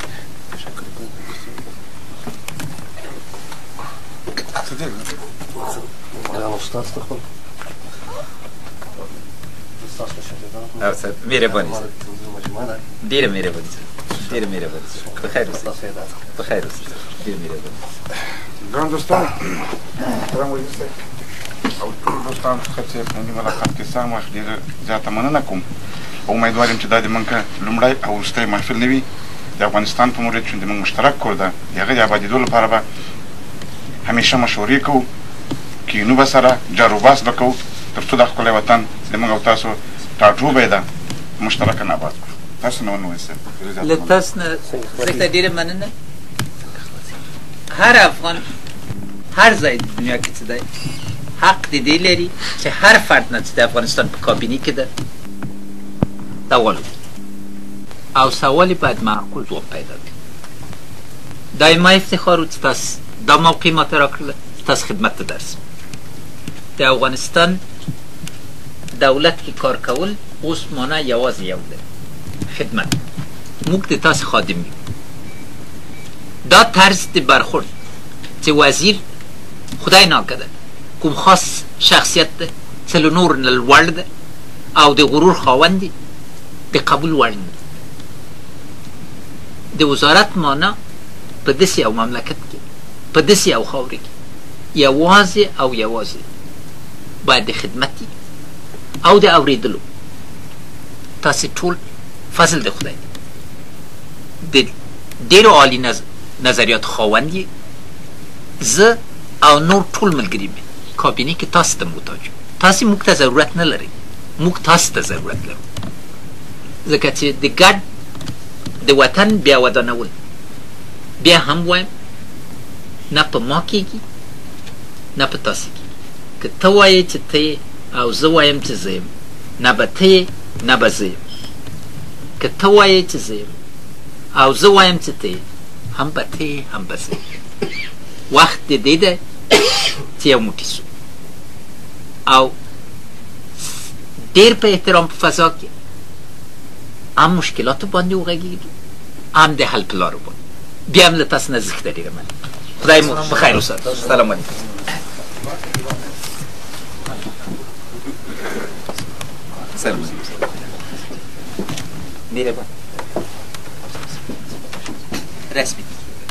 مهربانی دیر مهربانی دیر مهربانی بخیر است بخیر است دیر مهربانی. ګران دوستان کرام وایسته او ټول دوستان څخه چې په ملاقات کې سم وخت ډېره زیاته مننه کوم. امیدوار یم چې دا د موږ لومړی او وروستی محفل نه وي د افغانستان په مورد، چې د موږ مشترک کور ده د هغه د ابادېدو لپاره به همیشه مشورې کوو، کینو به سره جاروباس به کوو تر څو دا ښکلی وطن د موږ او تاسو ټاټوبی ده مشترکاً آباد کړو. تاسو نه ونیسئ. له تاسو نه درته ډېره مننه. هر افغان هر ځای د دنیا کې څه دی حق د دې لري چې هر فرد نه چې د افغانستان په کابینې کې ده سوال او سوالی باید معقول ځواب پیدا کړي. دا ما افتخار و چې تاسو دا موقع ما ته راکړله، تاسو خدمت ته درسم. د افغانستان دولت کې کار کول اوس مانه یوازې یو دی، خدمت. موږ د تاسو خادم یو. دا طرز د برخورد چې وزیر خدای ناکده کوم خاص شخصیت ده چې له نور نه لوړ ده او د غرور خاوند دی، د قبول وړ نه. د وزارت مانا په داسې یو مملکت کې په داسې یو خاورې کې یوازې او یوازې باید د خدمتي او د اورېدلو. تاسې ټول فضل د خدای د ډېرو عالي نظریات خاوند یې. زه او نور ټول ملګري مې کابینې کې تاسو ته محتاج یو. تاسې موږ ته ضرورت نه لرئ، موږ تاسو ته ضرورت لرو. ځکه چې د ګډ د وطن بیا ودانول، بیا هم وایم، نه په ما کېږي نه په تاسې کېږي. که ته وایې چې ته او زه وایم چې زه یم، نه به ته نه به زه یم. که ته وایې چې زه یم او زه وایم چې ته هم به ته هم به زه یم. وخت د دې دی چې یو موټی سو او ډېر په احترام په فضا کې هم مشکلاتو باندې وغږېږي، هم د حل په لارو باندې. بیا هم له تاسو نه زښته ډېره مننه. خدای مو په خیر وساتي. سلام علیکم. سلام علیکم. میره با رسمی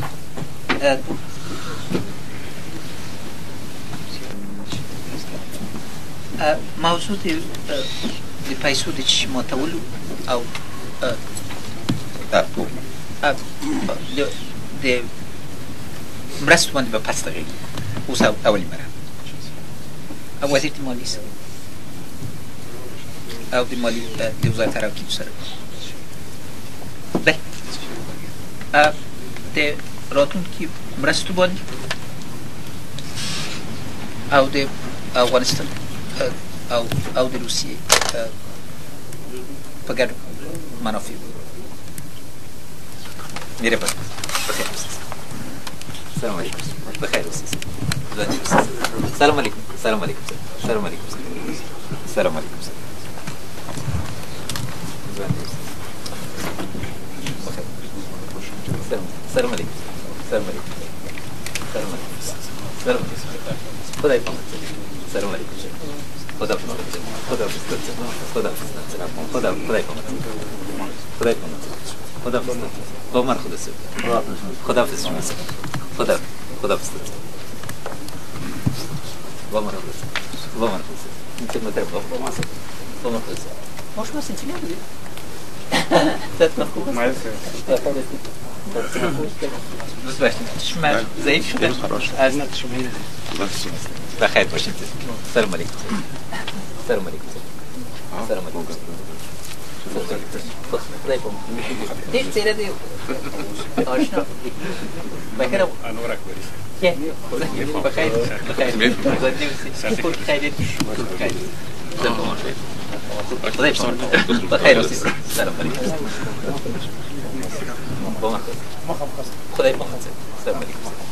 موضوع د پیسو د ماتولو او د مرستو باندې به پس تغییر اوس اولی مرحله او وزیر د مالیې سره او د مالیې د وزارت حرکت سره بله د راتلونکي مرستو باندې او د افغانستان او د روسیې په ګډو منافعو میره بخیر سلام علیکم بخیر اوسئ سلام علیکم سلام علیکم سلام علیکم سلام علیکم سلام علیکم سلام علیکم سلام علیکم سلام علیکم خدای پامت سلام علیکم خدا پامت خدا پامت خدا خدا خدای پامت خدای پامت خدا پامت با من خدا سر خدا حافظ شما خدا خدا حافظ با من خدا با من خدا میتونم متر با من با من خدا ما شما سنتیمه بودید صد خوب دوست باشید شما ضعیف شده از نت شما بخیر باشید سلام علیکم سلام علیکم سلام علیکم دیش تیره دیو آشنا بخیر انورک بریس بخیر بخیر کل خیلی خدای بسم بخیر اوسید سلام علیکم با من خدای پامت سلام علیکم